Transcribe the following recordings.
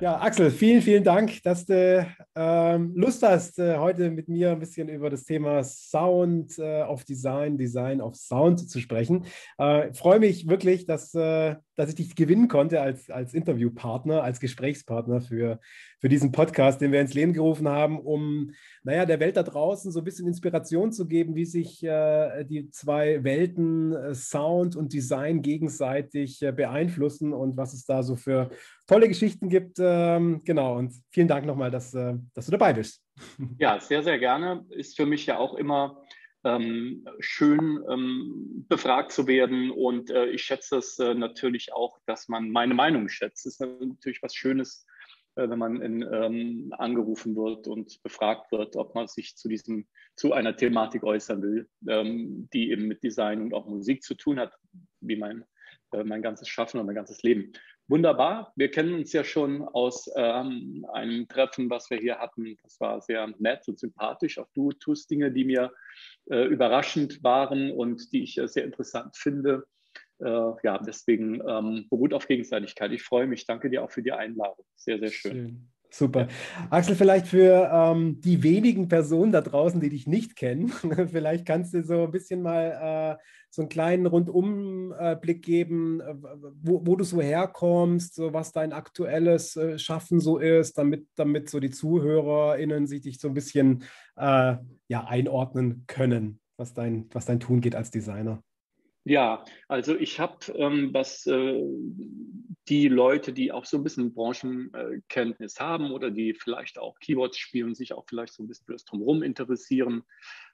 Ja, Axel, vielen, vielen Dank, dass du Lust hast, heute mit mir ein bisschen über das Thema Sound of Design, Design of Sound zu sprechen. Ich freue mich wirklich, dass ich dich gewinnen konnte als Interviewpartner, als Gesprächspartner für diesen Podcast, den wir ins Leben gerufen haben, um der Welt da draußen so ein bisschen Inspiration zu geben, wie sich die zwei Welten Sound und Design gegenseitig beeinflussen und was es da so für tolle Geschichten gibt. Genau, und vielen Dank nochmal, dass du dabei bist. Ja, sehr, sehr gerne. Ist für mich ja auch immer schön, befragt zu werden. Und ich schätze es natürlich auch, dass man meine Meinung schätzt. Es ist natürlich was Schönes, wenn man angerufen wird und befragt wird, ob man sich zu einer Thematik äußern will, die eben mit Design und auch Musik zu tun hat, wie mein ganzes Schaffen und mein ganzes Leben. Wunderbar. Wir kennen uns ja schon aus einem Treffen, was wir hier hatten. Das war sehr nett und sympathisch. Auch du tust Dinge, die mir überraschend waren und die ich sehr interessant finde. Ja, deswegen beruht auf Gegenseitigkeit. Ich freue mich. Danke dir auch für die Einladung. Sehr, sehr schön. Schön. Super. Ja. Axel, vielleicht für die wenigen Personen da draußen, die dich nicht kennen, vielleicht kannst du so ein bisschen mal so einen kleinen Rundumblick geben, wo du so herkommst, so was dein aktuelles Schaffen so ist, damit so die ZuhörerInnen sich dich so ein bisschen einordnen können, was dein Tun geht als Designer. Ja, also ich habe, was die Leute, die auch so ein bisschen Branchenkenntnis haben oder die vielleicht auch Keyboards spielen, sich auch vielleicht so ein bisschen für das Drumherum interessieren,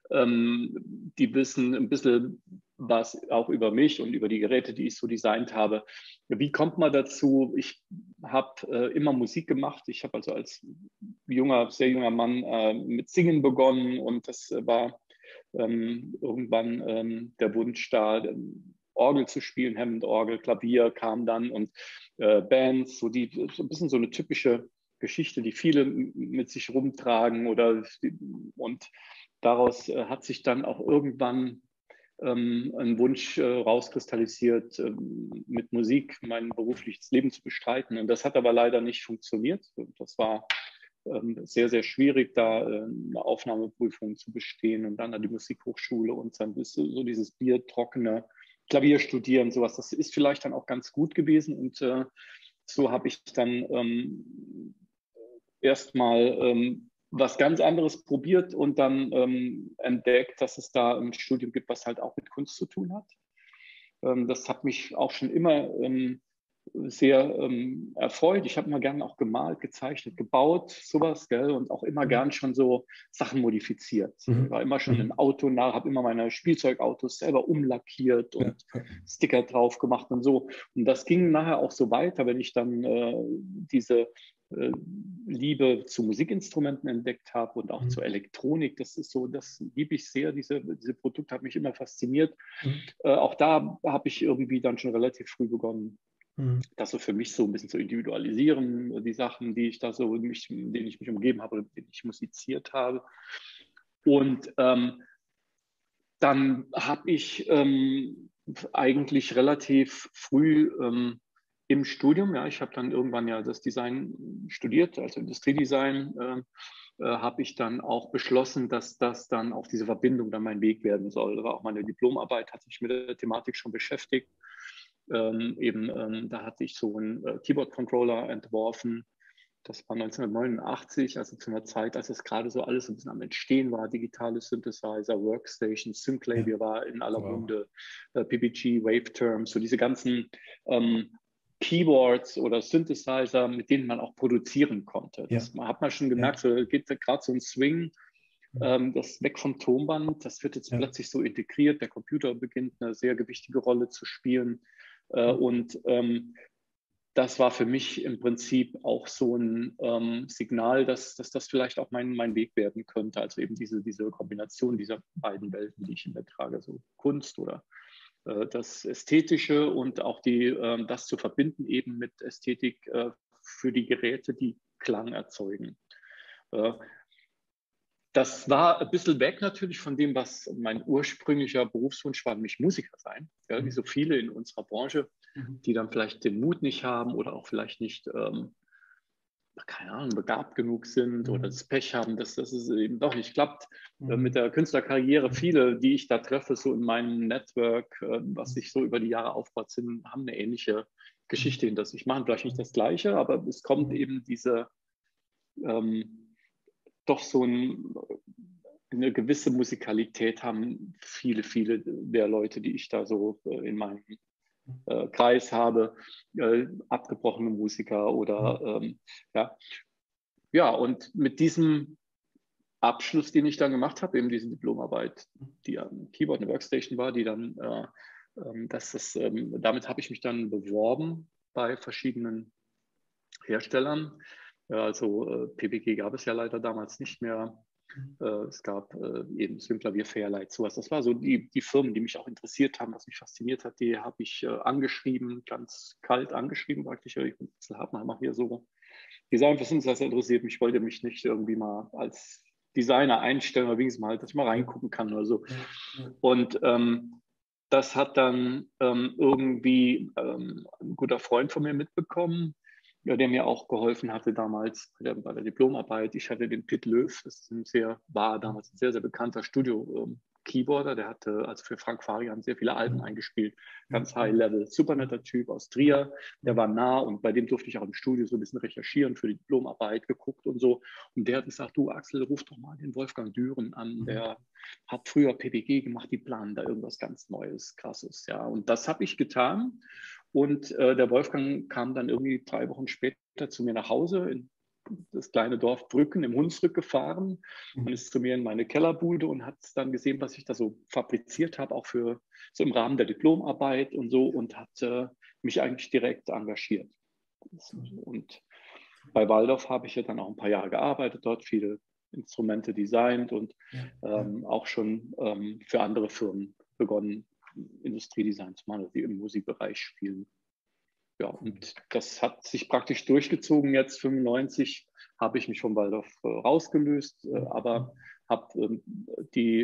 die wissen ein bisschen was auch über mich und über die Geräte, die ich so designt habe. Wie kommt man dazu? Ich habe immer Musik gemacht. Ich habe also als sehr junger Mann mit Singen begonnen und das war irgendwann der Wunsch da, Orgel zu spielen, Hammond-Orgel, Klavier kam dann und Bands, so ein bisschen so eine typische Geschichte, die viele mit sich rumtragen und daraus hat sich dann auch irgendwann ein Wunsch rauskristallisiert, mit Musik mein berufliches Leben zu bestreiten. Und das hat aber leider nicht funktioniert. Das war sehr, sehr schwierig, da eine Aufnahmeprüfung zu bestehen und dann an die Musikhochschule und dann so dieses biertrockene Klavier studieren, sowas. Das ist vielleicht dann auch ganz gut gewesen und so habe ich dann erstmal was ganz anderes probiert und dann entdeckt, dass es da ein Studium gibt, was halt auch mit Kunst zu tun hat. Das hat mich auch schon immer sehr erfreut. Ich habe immer gerne auch gemalt, gezeichnet, gebaut, sowas, gell? Und auch immer gern schon so Sachen modifiziert. Ich war immer schon ein Autonah, habe immer meine Spielzeugautos selber umlackiert und Sticker drauf gemacht und so. Und das ging nachher auch so weiter, wenn ich dann diese Liebe zu Musikinstrumenten entdeckt habe und auch zur Elektronik. Das ist so, das liebe ich sehr. Diese Produkte hat mich immer fasziniert. Auch da habe ich irgendwie dann schon relativ früh begonnen, das so für mich so ein bisschen zu individualisieren, die Sachen, die ich da so, denen ich mich umgeben habe oder mit denen ich musiziert habe. Und dann habe ich eigentlich relativ früh im Studium, ja, ich habe dann irgendwann ja das Design studiert, also Industriedesign, habe ich dann auch beschlossen, dass das dann auf diese Verbindung dann mein Weg werden soll. Da war auch meine Diplomarbeit, hatte ich mit der Thematik schon beschäftigt. Da hatte ich so einen Keyboard-Controller entworfen. Das war 1989, also zu einer Zeit, als es gerade so alles ein bisschen am Entstehen war, digitale Synthesizer, Workstations, Synclavier war in aller Munde, PPG, Waveterms, so diese ganzen Keyboards oder Synthesizer, mit denen man auch produzieren konnte. Das hat man schon gemerkt, so geht gerade so ein Swing, das weg vom Tonband, das wird jetzt plötzlich so integriert, der Computer beginnt eine sehr gewichtige Rolle zu spielen und das war für mich im Prinzip auch so ein Signal, dass das vielleicht auch mein Weg werden könnte. Also eben diese Kombination dieser beiden Welten, die ich in mir trage, so Kunst oder das Ästhetische und auch das zu verbinden eben mit Ästhetik für die Geräte, die Klang erzeugen. Das war ein bisschen weg natürlich von dem, was mein ursprünglicher Berufswunsch war, nämlich Musiker sein, ja, wie so viele in unserer Branche, die dann vielleicht den Mut nicht haben oder auch vielleicht nicht keine Ahnung, begabt genug sind oder das Pech haben, dass es eben doch nicht klappt. Mit der Künstlerkarriere, viele, die ich da treffe, so in meinem Network, was sich so über die Jahre aufbaut, haben eine ähnliche Geschichte hinter sich. Machen vielleicht nicht das Gleiche, aber es kommt eben diese doch so eine gewisse Musikalität haben viele der Leute, die ich da so in meinem Kreis habe, abgebrochene Musiker oder ja, und mit diesem Abschluss, den ich dann gemacht habe, eben diese Diplomarbeit, die am Keyboard eine Workstation war, die dann, damit habe ich mich dann beworben bei verschiedenen Herstellern. Also PPG gab es ja leider damals nicht mehr. Es gab eben Synclavier, Fairlight, sowas. Das war so die Firmen, die mich auch interessiert haben, was mich fasziniert hat. Die habe ich angeschrieben, ganz kalt angeschrieben praktisch. Ich habe mal hier so Design für Synthesizer interessiert mich, wollte mich nicht irgendwie mal als Designer einstellen, oder wenigstens mal, dass ich mal reingucken kann oder so. Und das hat dann irgendwie ein guter Freund von mir mitbekommen, der mir auch geholfen hatte damals bei der Diplomarbeit. Ich hatte den Pitt Löw, war damals ein sehr bekannter Studio-Keyboarder. Der hatte also für Frank Farian sehr viele Alben eingespielt. Ganz High-Level, super netter Typ aus Trier. Der war nah und bei dem durfte ich auch im Studio so ein bisschen recherchieren für die Diplomarbeit, geguckt und so. Und der hat gesagt, du Axel, ruf doch mal den Wolfgang Düren an. Der hat früher PPG gemacht, die planen da irgendwas ganz Neues, Krasses. Ja. Und das habe ich getan. Und der Wolfgang kam dann irgendwie 3 Wochen später zu mir nach Hause in das kleine Dorf Brücken im Hunsrück gefahren und ist zu mir in meine Kellerbude und hat dann gesehen, was ich da so fabriziert habe, auch für so im Rahmen der Diplomarbeit und so, und hat mich eigentlich direkt engagiert. Und bei Walldorf habe ich ja dann auch ein paar Jahre gearbeitet, dort viele Instrumente designt und auch schon für andere Firmen begonnen, Industriedesign zu machen, die im Musikbereich spielen. Ja, und das hat sich praktisch durchgezogen. Jetzt 95 habe ich mich von Walldorf rausgelöst, aber habe die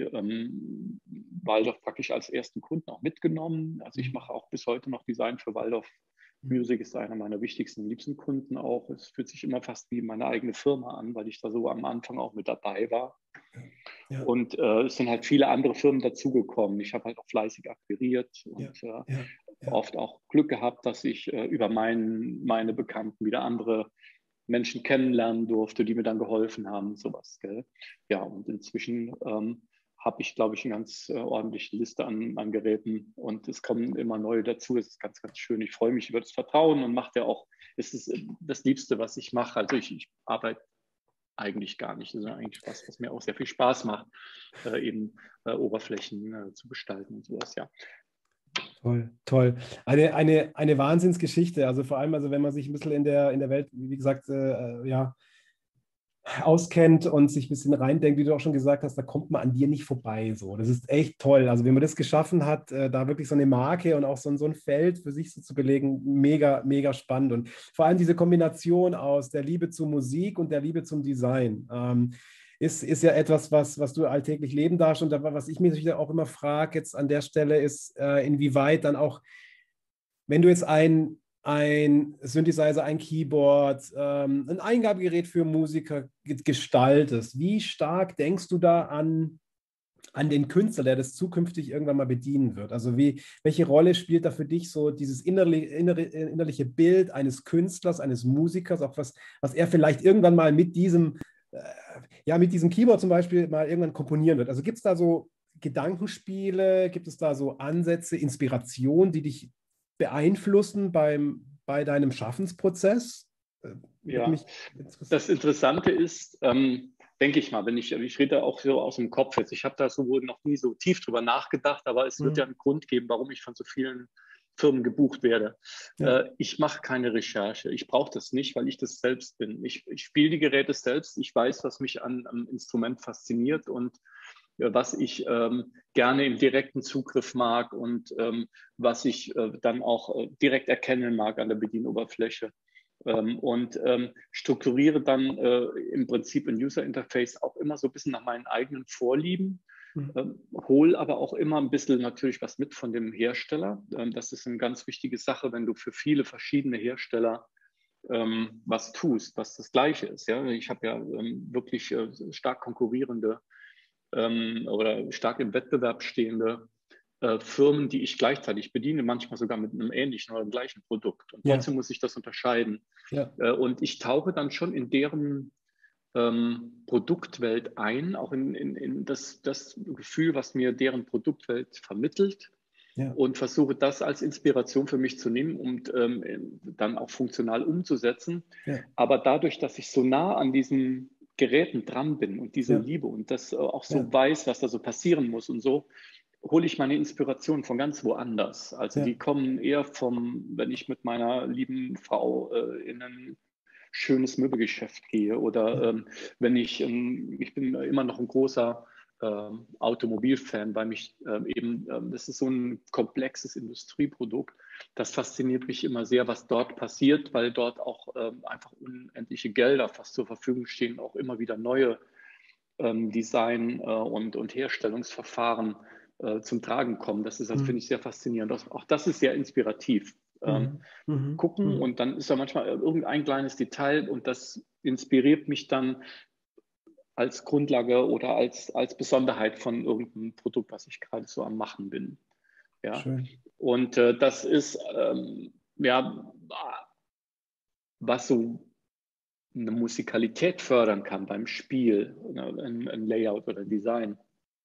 Walldorf praktisch als ersten Kunden auch mitgenommen. Also ich mache auch bis heute noch Design für Walldorf. Music ist einer meiner wichtigsten und liebsten Kunden auch. Es fühlt sich immer fast wie meine eigene Firma an, weil ich da so am Anfang auch mit dabei war. Ja. Und es sind halt viele andere Firmen dazugekommen. Ich habe halt auch fleißig akquiriert und oft auch Glück gehabt, dass ich über meine Bekannten wieder andere Menschen kennenlernen durfte, die mir dann geholfen haben, sowas. Gell? Ja, und inzwischen habe ich, glaube ich, eine ganz ordentliche Liste an Geräten und es kommen immer neue dazu. Es ist ganz schön. Ich freue mich über das Vertrauen und mache ja auch, es ist das Liebste, was ich mache. Also ich arbeite eigentlich gar nicht. Das ist eigentlich was mir auch sehr viel Spaß macht, eben Oberflächen zu gestalten und sowas, ja. Toll, toll. Eine Wahnsinnsgeschichte. Also vor allem, also wenn man sich ein bisschen in der Welt, wie gesagt, auskennt und sich ein bisschen reindenkt, wie du auch schon gesagt hast, da kommt man an dir nicht vorbei. So. Das ist echt toll. Also wenn man das geschaffen hat, da wirklich so eine Marke und auch so ein Feld für sich so zu belegen, mega, mega spannend. Und vor allem diese Kombination aus der Liebe zur Musik und der Liebe zum Design ist ja etwas, was du alltäglich leben darfst. Und was ich mich auch immer frage jetzt an der Stelle ist, inwieweit dann auch, wenn du jetzt ein Synthesizer, ein Keyboard, ein Eingabegerät für Musiker gestaltest. Wie stark denkst du da an den Künstler, der das zukünftig irgendwann mal bedienen wird? Also welche Rolle spielt da für dich so dieses innerliche Bild eines Künstlers, eines Musikers, auch was er vielleicht irgendwann mal mit diesem Keyboard zum Beispiel mal irgendwann komponieren wird? Also gibt es da so Gedankenspiele, gibt es da so Ansätze, Inspiration, die dich beeinflussen bei deinem Schaffensprozess? Ja, das Interessante ist, denke ich mal, ich rede auch so aus dem Kopf jetzt, ich habe da so noch nie so tief drüber nachgedacht, aber es wird ja einen Grund geben, warum ich von so vielen Firmen gebucht werde. Ja. Ich mache keine Recherche, ich brauche das nicht, weil ich das selbst bin. Ich spiele die Geräte selbst, ich weiß, was mich am Instrument fasziniert und was ich gerne im direkten Zugriff mag und was ich dann auch direkt erkennen mag an der Bedienoberfläche. Und strukturiere dann im Prinzip ein User Interface auch immer so ein bisschen nach meinen eigenen Vorlieben, hole aber auch immer ein bisschen natürlich was mit von dem Hersteller. Das ist eine ganz wichtige Sache, wenn du für viele verschiedene Hersteller was tust, was das Gleiche ist. Ja? Ich habe ja wirklich stark konkurrierende oder stark im Wettbewerb stehende Firmen, die ich gleichzeitig bediene, manchmal sogar mit einem ähnlichen oder gleichen Produkt. Und trotzdem muss ich das unterscheiden. Und ich tauche dann schon in deren Produktwelt ein, auch in das Gefühl, was mir deren Produktwelt vermittelt. Und versuche das als Inspiration für mich zu nehmen und dann auch funktional umzusetzen. Aber dadurch, dass ich so nah an diesen Geräten dran bin und diese Liebe und das auch so weiß, was da so passieren muss und so, hole ich meine Inspiration von ganz woanders. Also die kommen eher wenn ich mit meiner lieben Frau in ein schönes Möbelgeschäft gehe oder wenn ich bin immer noch ein großer Automobilfan, weil mich das ist so ein komplexes Industrieprodukt. Das fasziniert mich immer sehr, was dort passiert, weil dort auch einfach unendliche Gelder fast zur Verfügung stehen, auch immer wieder neue Design- und Herstellungsverfahren zum Tragen kommen. Das finde ich sehr faszinierend. Auch das ist sehr inspirativ. Gucken und dann ist da manchmal irgendein kleines Detail und das inspiriert mich dann als Grundlage oder als Besonderheit von irgendeinem Produkt, was ich gerade so am Machen bin. Ja. Schön. Und das ist was so eine Musikalität fördern kann beim Spiel, ein Layout oder Design.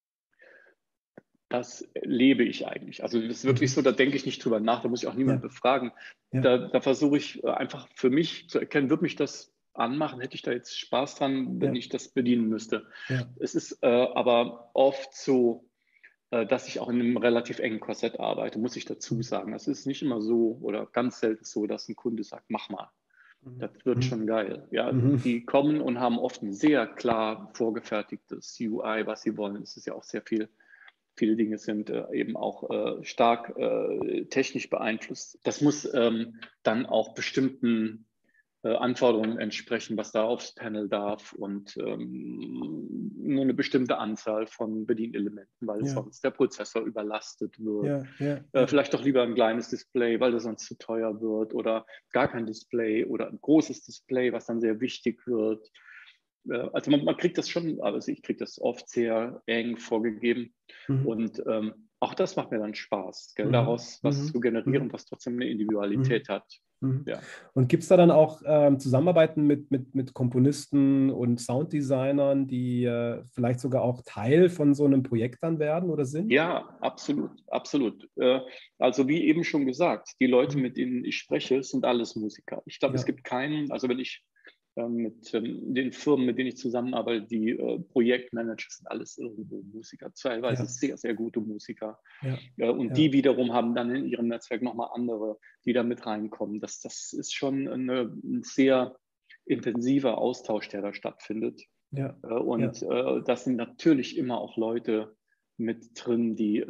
Das lebe ich eigentlich. Also das ist wirklich so, da denke ich nicht drüber nach, da muss ich auch niemanden befragen. Da versuche ich einfach für mich zu erkennen, würde mich das anmachen, hätte ich da jetzt Spaß dran, wenn ich das bedienen müsste. Es ist aber oft so, dass ich auch in einem relativ engen Korsett arbeite, muss ich dazu sagen. Es ist nicht immer so oder ganz selten so, dass ein Kunde sagt, mach mal. Das wird schon geil. Ja, die kommen und haben oft ein sehr klar vorgefertigtes UI, was sie wollen. Es ist ja auch sehr viel. Viele Dinge sind eben auch stark technisch beeinflusst. Das muss dann auch bestimmten Anforderungen entsprechen, was da aufs Panel darf und nur eine bestimmte Anzahl von Bedienelementen, weil sonst der Prozessor überlastet wird. Vielleicht doch lieber ein kleines Display, weil das sonst zu teuer wird oder gar kein Display oder ein großes Display, was dann sehr wichtig wird. Also man kriegt das schon, also ich kriege das oft sehr eng vorgegeben und auch das macht mir dann Spaß, daraus was zu generieren, was trotzdem eine Individualität hat. Ja. Und gibt es da dann auch Zusammenarbeiten mit Komponisten und Sounddesignern, die vielleicht sogar auch Teil von so einem Projekt dann werden oder sind? Ja, absolut, absolut. Also wie eben schon gesagt, die Leute, mit denen ich spreche, sind alles Musiker. Ich glaube, es gibt keinen, also wenn ich mit den Firmen, mit denen ich zusammenarbeite, die Projektmanager sind alles irgendwo Musiker, teilweise sehr, sehr gute Musiker. Und die wiederum haben dann in ihrem Netzwerk nochmal andere, die da mit reinkommen. Das ist schon ein sehr intensiver Austausch, der da stattfindet. Das sind natürlich immer auch Leute mit drin, die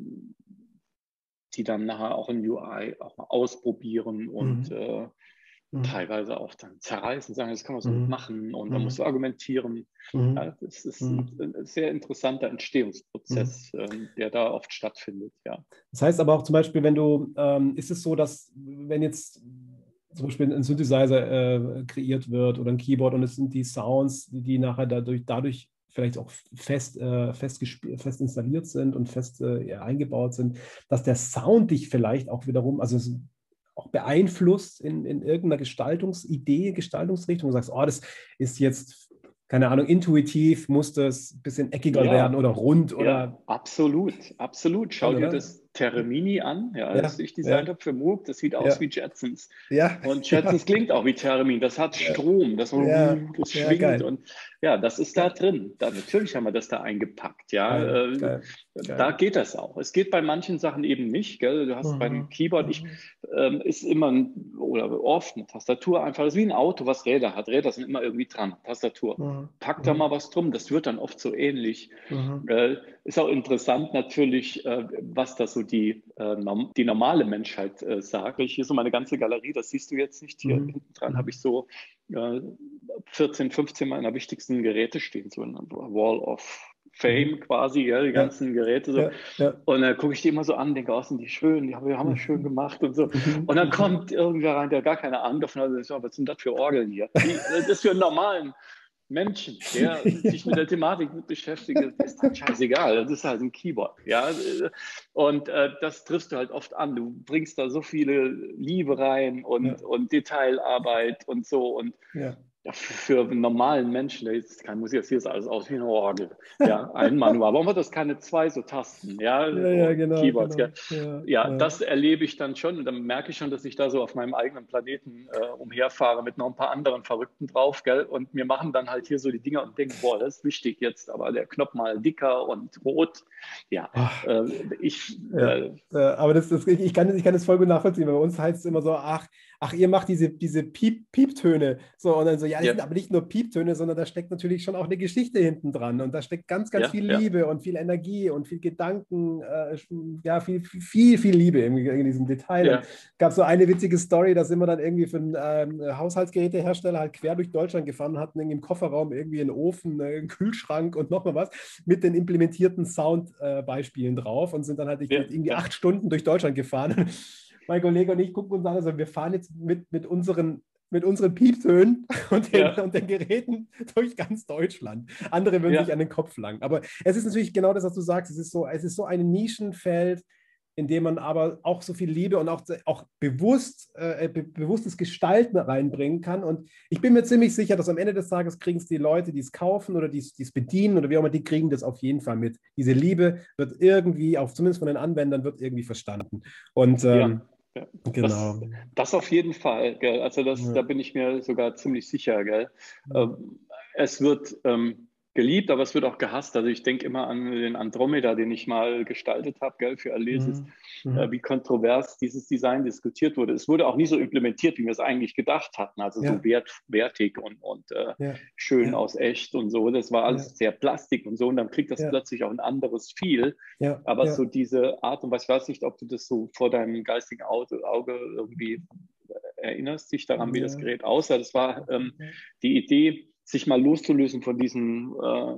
dann nachher auch in UI auch mal ausprobieren und teilweise auch dann zerreißen, sagen, das kann man so nicht machen und dann musst du argumentieren. Ja, das ist ein sehr interessanter Entstehungsprozess, der da oft stattfindet. Ja. Das heißt aber auch zum Beispiel, wenn du, ist es so, dass wenn jetzt zum Beispiel ein Synthesizer kreiert wird oder ein Keyboard und es sind die Sounds, die nachher dadurch vielleicht auch fest installiert sind und fest eingebaut sind, dass der Sound dich vielleicht auch wiederum, also auch beeinflusst in irgendeiner Gestaltungsidee, Gestaltungsrichtung. Du sagst, oh, das ist jetzt, keine Ahnung, intuitiv muss das ein bisschen eckiger werden oder rund oder. Ja, absolut, absolut. Schau dir das Teremini an, das ich designt habe für Moog. Das sieht aus wie Jetsons. Und Jetsons klingt auch wie Theremin. Das hat Strom, das schwingt geil. und das ist da drin. Natürlich haben wir das da eingepackt. Ja, geil. Da geht das auch. Es geht bei manchen Sachen eben nicht. Gell? Du hast beim Keyboard, ist immer oder oft eine Tastatur einfach, das ist wie ein Auto, was Räder hat. Räder sind immer irgendwie dran. Tastatur. Pack da mal was drum, das wird dann oft so ähnlich. Ist auch interessant natürlich, was da so die normale Menschheit sagt. Hier so meine ganze Galerie, das siehst du jetzt nicht. Hier hinten dran habe ich so 14, 15 meiner wichtigsten Geräte stehen, so eine Wall of Fame quasi, ja, die ganzen Geräte so. Ja, ja. Und dann gucke ich die immer so an, denke, oh, sind die schön, wir haben das schön gemacht und so. Und dann Mhm. kommt irgendwer rein, der gar keine Ahnung davon hat, und sagt, was sind das für Orgeln hier? Das ist für einen normalen Menschen, der sich mit der Thematik beschäftigt, ist das scheißegal. Das ist halt ein Keyboard. Ja? Und das triffst du halt oft an. Du bringst da so viele Liebe rein und Detailarbeit und so. Und Ja. ja, für einen normalen Menschen, der jetzt kein Musiker ist, sieht das alles aus wie eine Orgel. Ja, ein Manual. Warum hat das keine zwei so Tasten? Ja, Ja, so genau, Keyboards. genau. Ja. Ja, Ja, ja. das erlebe ich dann schon und dann merke ich schon, dass ich da so auf meinem eigenen Planeten umherfahre mit noch ein paar anderen Verrückten drauf, gell? Und wir machen dann halt hier so die Dinger und denken, boah, das ist wichtig jetzt, aber der Knopf mal dicker und rot. Ja, Ach, ich, ja. Aber ich kann das voll gut nachvollziehen. Bei uns heißt es immer so, ihr macht diese Pieptöne. So, und dann so, ja, das ja, sind aber nicht nur Pieptöne, sondern da steckt natürlich schon auch eine Geschichte hinten dran. Und da steckt ganz, ganz ja, viel ja, Liebe und viel Energie und viel Gedanken, ja, viel Liebe in diesem Detail. Und ja, gab so eine witzige Story, da sind wir dann irgendwie für einen Haushaltsgerätehersteller halt quer durch Deutschland gefahren und hatten irgendwie im Kofferraum irgendwie einen Ofen, einen Kühlschrank und nochmal was mit den implementierten Soundbeispielen drauf und sind dann halt ja, irgendwie ja, 8 Stunden durch Deutschland gefahren. Mein Kollege und ich gucken uns an, also wir fahren jetzt mit unseren Pieptönen ja, und den Geräten durch ganz Deutschland. Andere würden sich ja, an den Kopf langen. Aber es ist natürlich genau das, was du sagst. Es ist so ein Nischenfeld, in dem man aber auch so viel Liebe und auch bewusstes Gestalten reinbringen kann. Und ich bin mir ziemlich sicher, dass am Ende des Tages kriegen es die Leute, die es kaufen oder die es bedienen oder wie auch immer, die kriegen das auf jeden Fall mit. Diese Liebe wird irgendwie, auch zumindest von den Anwendern, wird irgendwie verstanden. Und ja. Ja. genau. Das auf jeden Fall, gell? Also da Ja. bin ich mir sogar ziemlich sicher, gell? Ja. Es wird geliebt, aber es wird auch gehasst. Also ich denke immer an den Andromeda, den ich mal gestaltet habe, gell, für Alesis, Mhm. Mhm. wie kontrovers dieses Design diskutiert wurde. Es wurde auch nie so implementiert, wie wir es eigentlich gedacht hatten, also so Ja. wertig und Ja. schön Ja. aus echt und so. Das war Ja. alles sehr Plastik und so und dann kriegt das Ja. plötzlich auch ein anderes Feel. Ja. Aber Ja. so diese Art und Weise, ich weiß nicht, ob du das so vor deinem geistigen Auge irgendwie erinnerst, dich daran, wie das Ja. Gerät aussah. Das war die Idee, sich mal loszulösen von diesen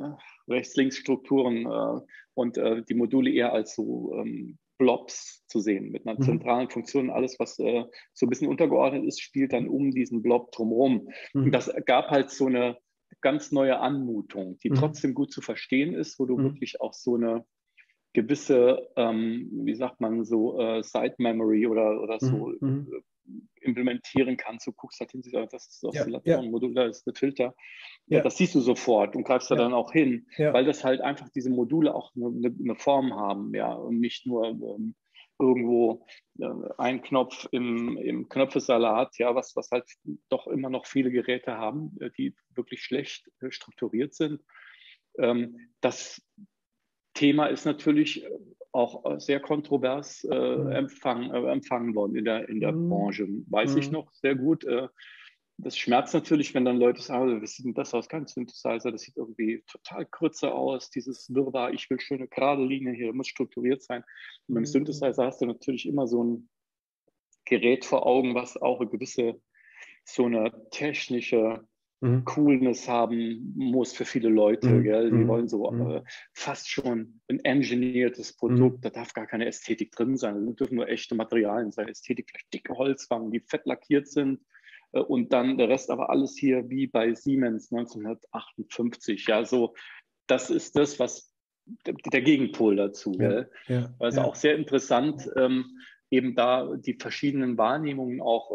Rechts-Links-Strukturen und die Module eher als so Blobs zu sehen, mit einer Mhm. zentralen Funktion. Alles, was so ein bisschen untergeordnet ist, spielt dann um diesen Blob drumherum. Und Mhm. das gab halt so eine ganz neue Anmutung, die Mhm. trotzdem gut zu verstehen ist, wo du Mhm. wirklich auch so eine gewisse, wie sagt man so, Side Memory oder so Mhm. Mhm. implementieren kannst. Du guckst halt hin, das ist Ja. Ja. Oszillatormodul, da ist der Filter. Ja. Das siehst du sofort und greifst da Ja. dann auch hin, Ja. weil das halt einfach diese Module auch eine Form haben, ja, und nicht nur irgendwo ein Knopf im Knöpfesalat, ja, was halt doch immer noch viele Geräte haben, die wirklich schlecht strukturiert sind. Das Thema ist natürlich auch sehr kontrovers Mhm. empfangen worden in der Mhm. Branche. Weiß ich Mhm. noch sehr gut. Das schmerzt natürlich, wenn dann Leute sagen, was sieht denn das aus? Kein Synthesizer, das sieht irgendwie total krütze aus, dieses Wirrwarr, ich will schöne gerade Linien hier, muss strukturiert sein. Und beim Mhm. Synthesizer hast du natürlich immer so ein Gerät vor Augen, was auch eine gewisse, so eine technische Mhm. Coolness haben muss für viele Leute. Mhm. Gell? Die wollen Mhm. so Mhm. fast schon ein engineertes Produkt. Mhm. Da darf gar keine Ästhetik drin sein. Da dürfen nur echte Materialien sein. Ästhetik, vielleicht dicke Holzwangen, die fett lackiert sind. Und dann der Rest aber alles hier wie bei Siemens 1958. Ja, so, das ist das, was der Gegenpol dazu. Ja. Gell? Ja. Also Ja. auch sehr interessant, eben da die verschiedenen Wahrnehmungen auch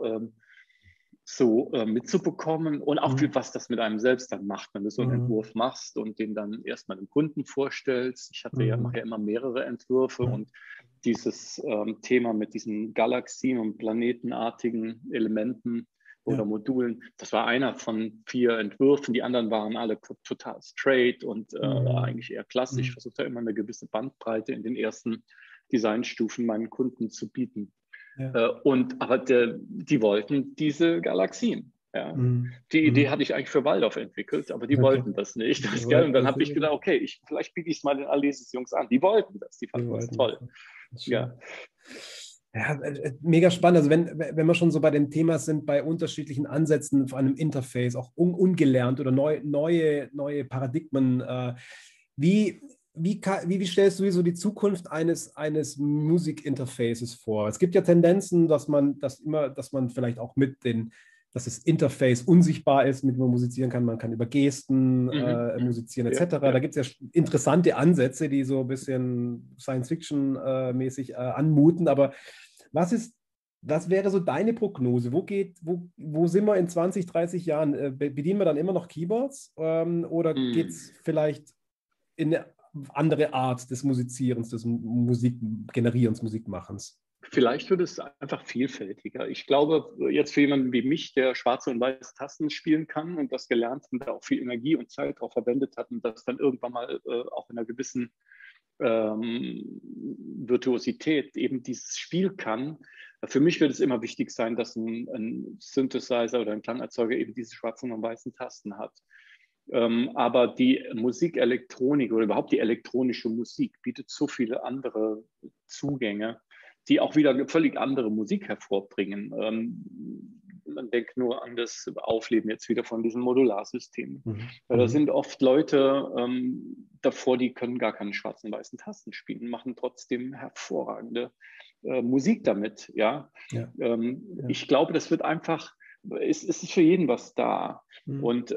so mitzubekommen und auch Mhm. was das mit einem selbst dann macht, wenn du so einen Mhm. Entwurf machst und den dann erstmal dem Kunden vorstellst. Mache Mhm. ja immer mehrere Entwürfe Mhm. und dieses Thema mit diesen Galaxien und planetenartigen Elementen oder Ja. Modulen, das war einer von 4 Entwürfen. Die anderen waren alle total straight und Mhm. eigentlich eher klassisch. Ich Mhm. versuche da immer eine gewisse Bandbreite in den ersten Designstufen meinen Kunden zu bieten. Ja. Aber die wollten diese Galaxien. Ja. Mhm. Die Idee Mhm. hatte ich eigentlich für Waldorf entwickelt, aber die Okay. wollten das nicht. Die Gell? Und wollten dann das habe ich gedacht, okay, vielleicht biete ich es mal den Alesis-Jungs an. Die wollten das, die Die fanden das wollten das. toll. Das ist Ja, schön. Ja, mega spannend. Also wenn wir schon so bei dem Thema sind, bei unterschiedlichen Ansätzen von einem Interface, auch ungelernt oder neue Paradigmen, wie, wie stellst du dir so die Zukunft eines Musikinterfaces vor? Es gibt ja Tendenzen, dass man vielleicht auch dass das Interface unsichtbar ist, mit dem man musizieren kann. Man kann über Gesten musizieren, Ja, etc. Da ja. gibt es ja interessante Ansätze, die so ein bisschen Science-Fiction-mäßig anmuten. Aber was wäre so deine Prognose? Wo sind wir in 20, 30 Jahren? Bedienen wir dann immer noch Keyboards? Oder geht es vielleicht in eine andere Art des Musizierens, des Musikgenerierens, Musikmachens? Vielleicht wird es einfach vielfältiger. Ich glaube, jetzt für jemanden wie mich, der schwarze und weiße Tasten spielen kann und das gelernt hat und da auch viel Energie und Zeit darauf verwendet hat und das dann irgendwann mal auch in einer gewissen Virtuosität eben dieses Spiel kann. Für mich wird es immer wichtig sein, dass ein Synthesizer oder ein Klangerzeuger eben diese schwarzen und weißen Tasten hat. Aber die Musikelektronik oder überhaupt die elektronische Musik bietet so viele andere Zugänge, die auch wieder eine völlig andere Musik hervorbringen. Man denkt nur an das Aufleben jetzt wieder von diesen Modularsystemen. Da sind oft Leute davor, die können gar keine schwarzen, weißen Tasten spielen, machen trotzdem hervorragende Musik damit. Ja? Ja. Ich glaube, das wird einfach, es ist für jeden was da. Und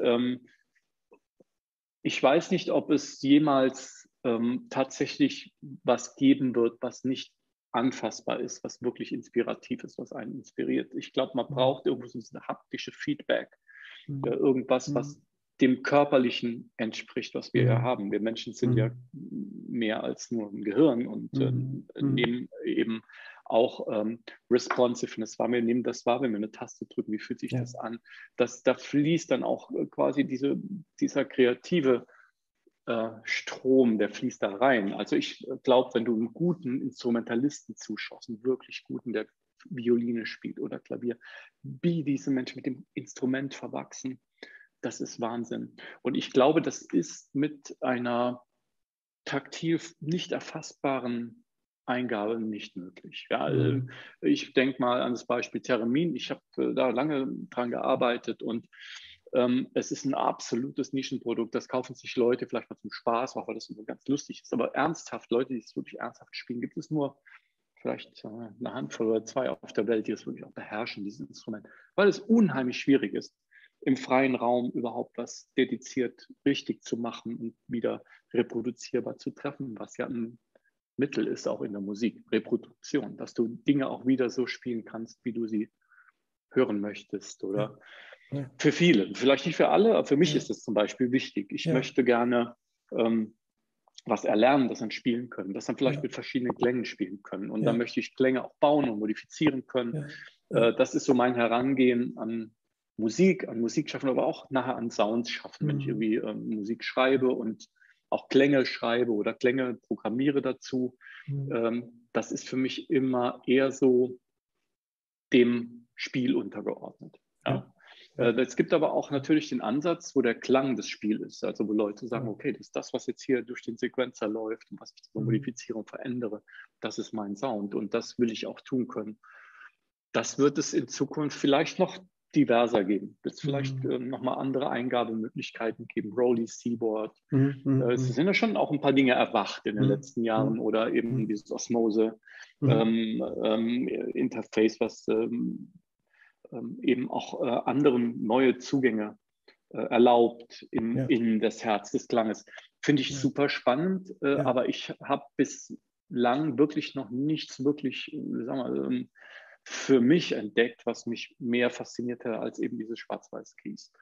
ich weiß nicht, ob es jemals tatsächlich was geben wird, was nicht anfassbar ist, was wirklich inspirativ ist, was einen inspiriert. Ich glaube, man braucht irgendwo so ein haptische Feedback, irgendwas, was dem Körperlichen entspricht, was wir ja haben. Wir Menschen sind ja mehr als nur ein Gehirn und nehmen eben auch Responsiveness wahr. Wir nehmen das wahr, wenn wir eine Taste drücken, wie fühlt sich das an? Da fließt dann auch quasi dieser kreative Strom, der fließt da rein. Also ich glaube, wenn du einen guten Instrumentalisten zuschaust, einen wirklich guten, der Violine spielt oder Klavier, wie diese Menschen mit dem Instrument verwachsen, das ist Wahnsinn. Und ich glaube, das ist mit einer taktil nicht erfassbaren Eingabe nicht möglich. Ja, ich denke mal an das Beispiel Theremin. Ich habe da lange dran gearbeitet und es ist ein absolutes Nischenprodukt. Das kaufen sich Leute vielleicht mal zum Spaß, auch weil das so ganz lustig ist. Aber ernsthaft, Leute, die es wirklich ernsthaft spielen, gibt es nur vielleicht eine Handvoll oder zwei auf der Welt, die es wirklich auch beherrschen, dieses Instrument. Weil es unheimlich schwierig ist, im freien Raum überhaupt was dediziert richtig zu machen und wieder reproduzierbar zu treffen, was ja ein Mittel ist auch in der Musik, Reproduktion, dass du Dinge auch wieder so spielen kannst, wie du sie hören möchtest oder für viele, vielleicht nicht für alle, aber für mich ist es zum Beispiel wichtig. Ich möchte gerne was erlernen, das dann spielen können, das dann vielleicht mit verschiedenen Klängen spielen können und dann möchte ich Klänge auch bauen und modifizieren können. Das ist so mein Herangehen an Musik, an Musik schaffen, aber auch nachher an Sounds schaffen, wenn ich irgendwie Musik schreibe und auch Klänge schreibe oder Klänge programmiere dazu. Das ist für mich immer eher so dem Spiel untergeordnet. Ja. Es gibt aber auch natürlich den Ansatz, wo der Klang des Spiels ist, also wo Leute sagen, okay, das ist das, was jetzt hier durch den Sequenzer läuft und was ich zur Modifizierung verändere, das ist mein Sound und das will ich auch tun können. Das wird es in Zukunft vielleicht noch diverser geben. Wird es vielleicht nochmal andere Eingabemöglichkeiten geben, Rolly, Seaboard. Es sind ja schon auch ein paar Dinge erwacht in den letzten Jahren oder eben dieses Osmose Interface, was eben auch anderen neue Zugänge erlaubt in das Herz des Klanges. Finde ich super spannend, aber ich habe bislang wirklich noch nichts wirklich, sagen wir, für mich entdeckt, was mich mehr faszinierte als eben diese Schwarz-Weiß-Keys.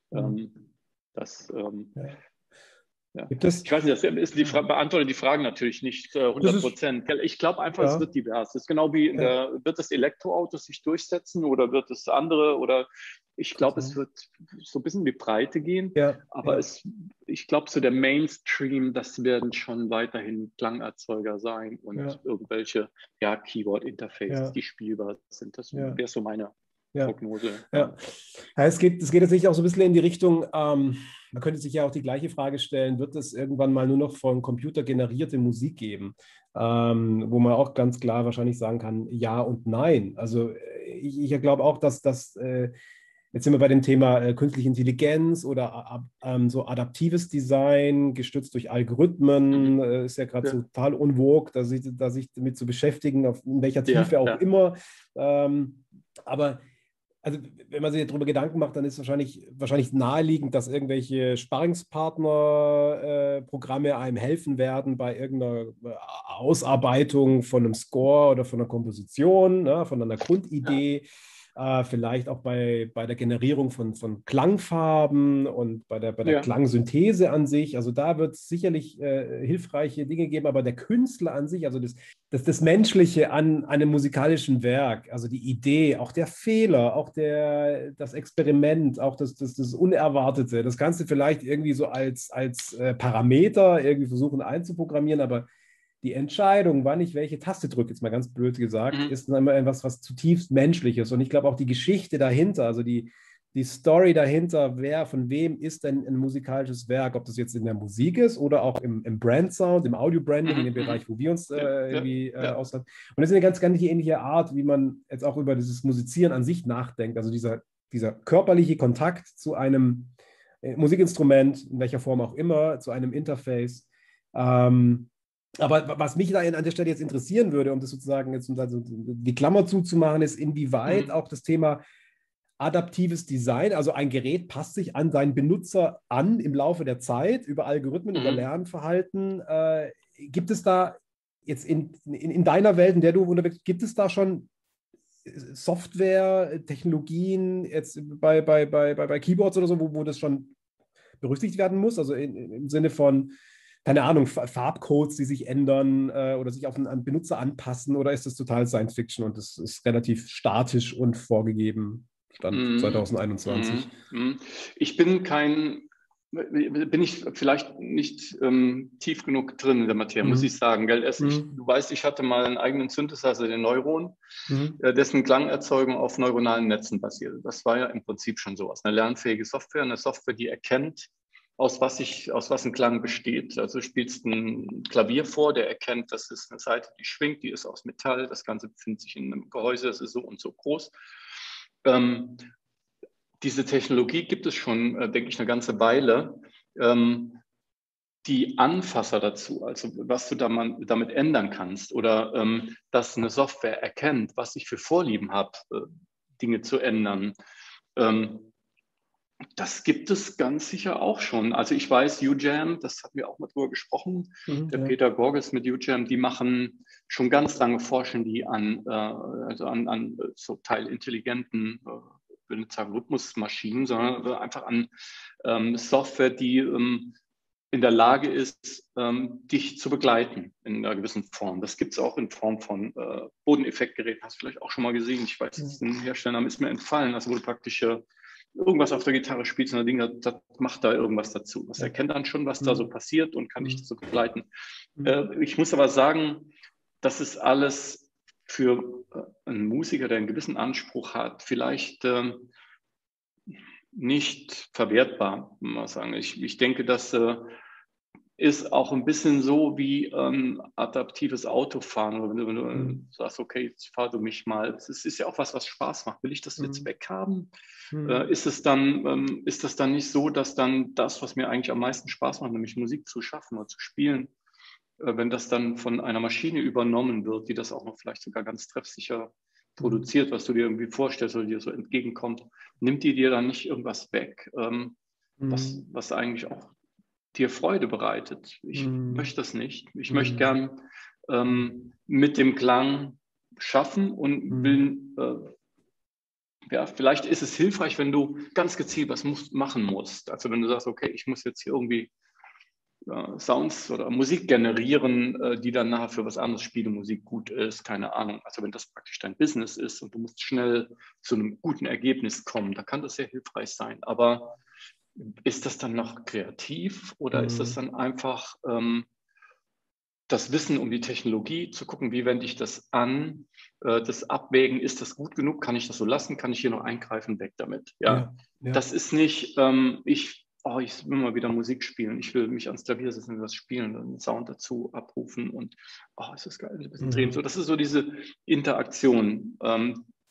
Gibt es? Ich weiß nicht, beantwortet die Fragen natürlich nicht 100%. Ich glaube einfach, es wird divers. Es ist genau wie wird das Elektroauto sich durchsetzen oder wird es andere oder ich glaube, es wird so ein bisschen in die Breite gehen. Aber ich glaube, so der Mainstream, das werden schon weiterhin Klangerzeuger sein und irgendwelche Keyboard-Interfaces, die spielbar sind. Das wäre so meine Prognose. Es geht tatsächlich auch so ein bisschen in die Richtung, man könnte sich ja auch die gleiche Frage stellen, wird es irgendwann mal nur noch von Computer generierte Musik geben, wo man auch ganz klar wahrscheinlich sagen kann, ja und nein. Also ich glaube auch, dass Jetzt sind wir bei dem Thema künstliche Intelligenz oder so adaptives Design, gestützt durch Algorithmen, ist ja gerade Ja, so total en vogue, da sich damit zu beschäftigen, in welcher ja, Tiefe auch ja. immer. Aber also, wenn man sich darüber Gedanken macht, dann ist wahrscheinlich naheliegend, dass irgendwelche Sparringspartner-Programme einem helfen werden bei irgendeiner Ausarbeitung von einem Score oder von einer Komposition, ne, von einer Ja. Grundidee. Vielleicht auch bei der Generierung von Klangfarben und bei der Ja. Klangsynthese an sich. Also da wird es sicherlich hilfreiche Dinge geben, aber der Künstler an sich, also das Menschliche an einem musikalischen Werk, also die Idee, auch der Fehler, auch das Experiment, auch das Unerwartete, das kannst du vielleicht irgendwie so als Parameter irgendwie versuchen einzuprogrammieren, aber die Entscheidung, wann ich welche Taste drücke, jetzt mal ganz blöd gesagt, Mhm. ist dann immer etwas, was zutiefst Menschliches. Und ich glaube auch die Geschichte dahinter, also die Story dahinter, wer von wem ist denn ein musikalisches Werk, ob das jetzt in der Musik ist oder auch im Brand-Sound, im Audio-Branding, in Mhm. dem Bereich, Mhm. wo wir uns Ja, ja, irgendwie ja. aushalten. Und das ist eine ganz ähnliche Art, wie man jetzt auch über dieses Musizieren an sich nachdenkt. Also dieser körperliche Kontakt zu einem Musikinstrument, in welcher Form auch immer, zu einem Interface. Aber was mich da an der Stelle jetzt interessieren würde, um das sozusagen jetzt also die Klammer zuzumachen, ist, inwieweit Mhm. auch das Thema adaptives Design, also ein Gerät passt sich an seinen Benutzer an im Laufe der Zeit über Algorithmen, über Mhm. Lernverhalten. Gibt es da jetzt in deiner Welt, in der du unterwegs bist, gibt es da schon Software, Technologien, jetzt bei Keyboards oder so, wo das schon berücksichtigt werden muss? Also im Sinne von, keine Ahnung, Farbcodes, die sich ändern oder sich auf einen Benutzer anpassen, oder ist das total Science Fiction und das ist relativ statisch und vorgegeben, Stand Mhm. 2021? Mhm. Mhm. Ich bin ich vielleicht nicht tief genug drin in der Materie, muss ich Mhm. sagen. Gell? Mhm. Du weißt, ich hatte mal einen eigenen Synthesizer, den Neuron, Mhm. dessen Klangerzeugung auf neuronalen Netzen basiert. Das war ja im Prinzip schon sowas. Eine lernfähige Software, eine Software, die erkennt, aus was ein Klang besteht. Also du spielst ein Klavier vor, der erkennt, das ist eine Saite, die schwingt, die ist aus Metall, das Ganze befindet sich in einem Gehäuse, das ist so und so groß. Ähm, Diese Technologie gibt es schon, denke ich, eine ganze Weile. Die Anfasser dazu, also was du damit ändern kannst oder dass eine Software erkennt, was ich für Vorlieben habe, Dinge zu ändern, ähm, das gibt es ganz sicher auch schon. Also ich weiß, UJam, das hatten wir auch mal drüber gesprochen, Mhm. der Ja. Peter Gorges mit UJam, die machen schon ganz lange forschen die an so teilintelligenten, ich will nicht sagen Rhythmusmaschinen, sondern einfach an Software, die in der Lage ist, dich zu begleiten in einer gewissen Form. Das gibt es auch in Form von Bodeneffektgeräten. Hast du vielleicht auch schon mal gesehen. Ich weiß jetzt, den Herstellernamen ist mir entfallen. Also wo du praktisch irgendwas auf der Gitarre spielst und ein Ding, das macht da irgendwas dazu. Das Ja. erkennt dann schon, was da so Mhm. passiert und kann dich Mhm. so begleiten. Mhm. Ich muss aber sagen, das ist alles für einen Musiker, der einen gewissen Anspruch hat, vielleicht nicht verwertbar, muss man sagen. Ich denke, das ist auch ein bisschen so wie adaptives Autofahren. Wenn du Mhm. sagst, okay, jetzt fahr du mich mal. Es ist ja auch was Spaß macht. Will ich das jetzt Mhm. weghaben? Mhm. Ist das dann nicht so, dass dann das, was mir eigentlich am meisten Spaß macht, nämlich Musik zu schaffen oder zu spielen, wenn das dann von einer Maschine übernommen wird, die das auch noch vielleicht sogar ganz treffsicher Mhm. produziert, was du dir irgendwie vorstellst oder dir so entgegenkommt, nimmt die dir dann nicht irgendwas weg, Mhm. was eigentlich auch dir Freude bereitet. Ich Mhm. möchte das nicht. Ich möchte Mhm. gern Mhm. mit dem Klang schaffen und Mhm. will, ja, vielleicht ist es hilfreich, wenn du ganz gezielt was machen musst. Also wenn du sagst, okay, ich muss jetzt hier irgendwie Sounds oder Musik generieren, die dann nachher für was anderes Spielemusik gut ist, keine Ahnung. Also wenn das praktisch dein Business ist und du musst schnell zu einem guten Ergebnis kommen, da kann das sehr hilfreich sein. Aber ist das dann noch kreativ oder ist das Mhm. dann einfach das Wissen um die Technologie, zu gucken, wie wende ich das an, das Abwägen, ist das gut genug, kann ich das so lassen, kann ich hier noch eingreifen, weg damit. Ja, Ja, ja. das ist nicht, ich will mal wieder Musik spielen, ich will mich ans Klavier setzen und was spielen und einen Sound dazu abrufen und ist das geil, ein bisschen drehen. So, Mhm. das ist so diese Interaktion.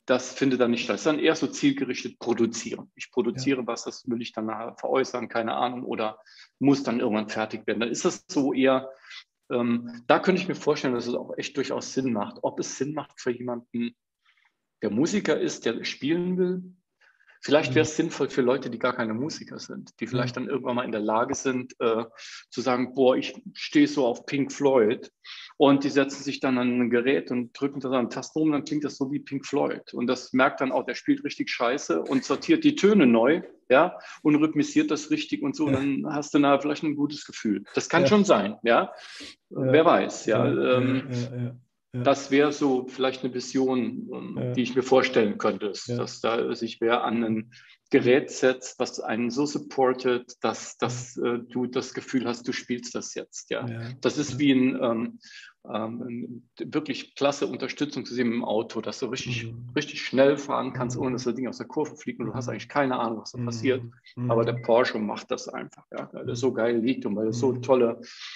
das findet dann nicht statt. Das ist dann eher so zielgerichtet produzieren. Ich produziere was, das will ich dann nachher veräußern, keine Ahnung, oder muss dann irgendwann fertig werden. Dann ist das so eher, da könnte ich mir vorstellen, dass es auch echt durchaus Sinn macht. Ob es Sinn macht für jemanden, der Musiker ist, der spielen will. Vielleicht wäre es sinnvoll für Leute, die gar keine Musiker sind, die vielleicht dann irgendwann mal in der Lage sind, zu sagen, boah, ich stehe so auf Pink Floyd, und die setzen sich dann an ein Gerät und drücken da einen Tasten rum, dann klingt das so wie Pink Floyd. Und das merkt dann auch, der spielt richtig scheiße und sortiert die Töne neu, ja, und rhythmisiert das richtig und so. Und dann hast du nachher vielleicht ein gutes Gefühl. Das kann schon sein, ja. Wer weiß, ja. Das wäre so vielleicht eine Vision, die ich mir vorstellen könnte, dass da sich wer an ein Gerät setzt, was einen so supportet, dass du das Gefühl hast, du spielst das jetzt. Ja. Das ist wie ein wirklich klasse Unterstützungssystem im Auto, dass du richtig schnell fahren kannst, ohne dass das Ding aus der Kurve fliegt und du hast eigentlich keine Ahnung, was da passiert. Aber der Porsche macht das einfach, ja, weil er so geil liegt und weil er so tolle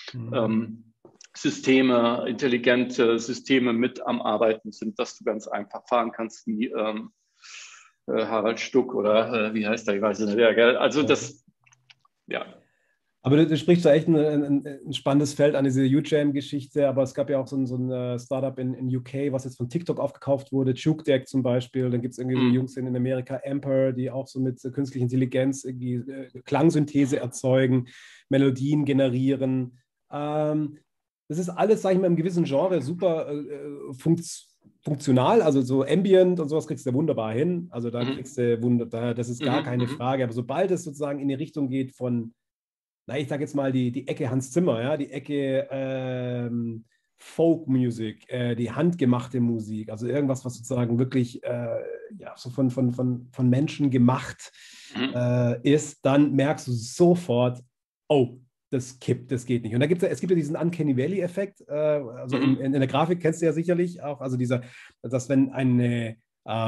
Systeme, intelligente Systeme mit am Arbeiten sind, dass du ganz einfach fahren kannst wie Harald Stuck oder wie heißt der, ich weiß es nicht. Ja, gell? Also das, ja. Aber du sprichst da echt ein spannendes Feld an, diese UJam-Geschichte, aber es gab ja auch so ein Startup in UK, was jetzt von TikTok aufgekauft wurde, JukeDeck zum Beispiel, dann gibt es irgendwie so Jungs in Amerika, Amper, die auch so mit künstlicher Intelligenz irgendwie Klangsynthese erzeugen, Melodien generieren. Das ist alles, sage ich mal, im gewissen Genre super funktional, also so Ambient und sowas kriegst du wunderbar hin, also da kriegst du das ist gar keine Frage, aber sobald es sozusagen in die Richtung geht von, na, ich sage jetzt mal die Ecke Hans Zimmer, ja, die Ecke Folk-Music, die handgemachte Musik, also irgendwas, was sozusagen wirklich so von Menschen gemacht ist, dann merkst du sofort, oh, das kippt, das geht nicht. Und es gibt ja diesen Uncanny Valley-Effekt, also in der Grafik kennst du ja sicherlich auch, also dass wenn eine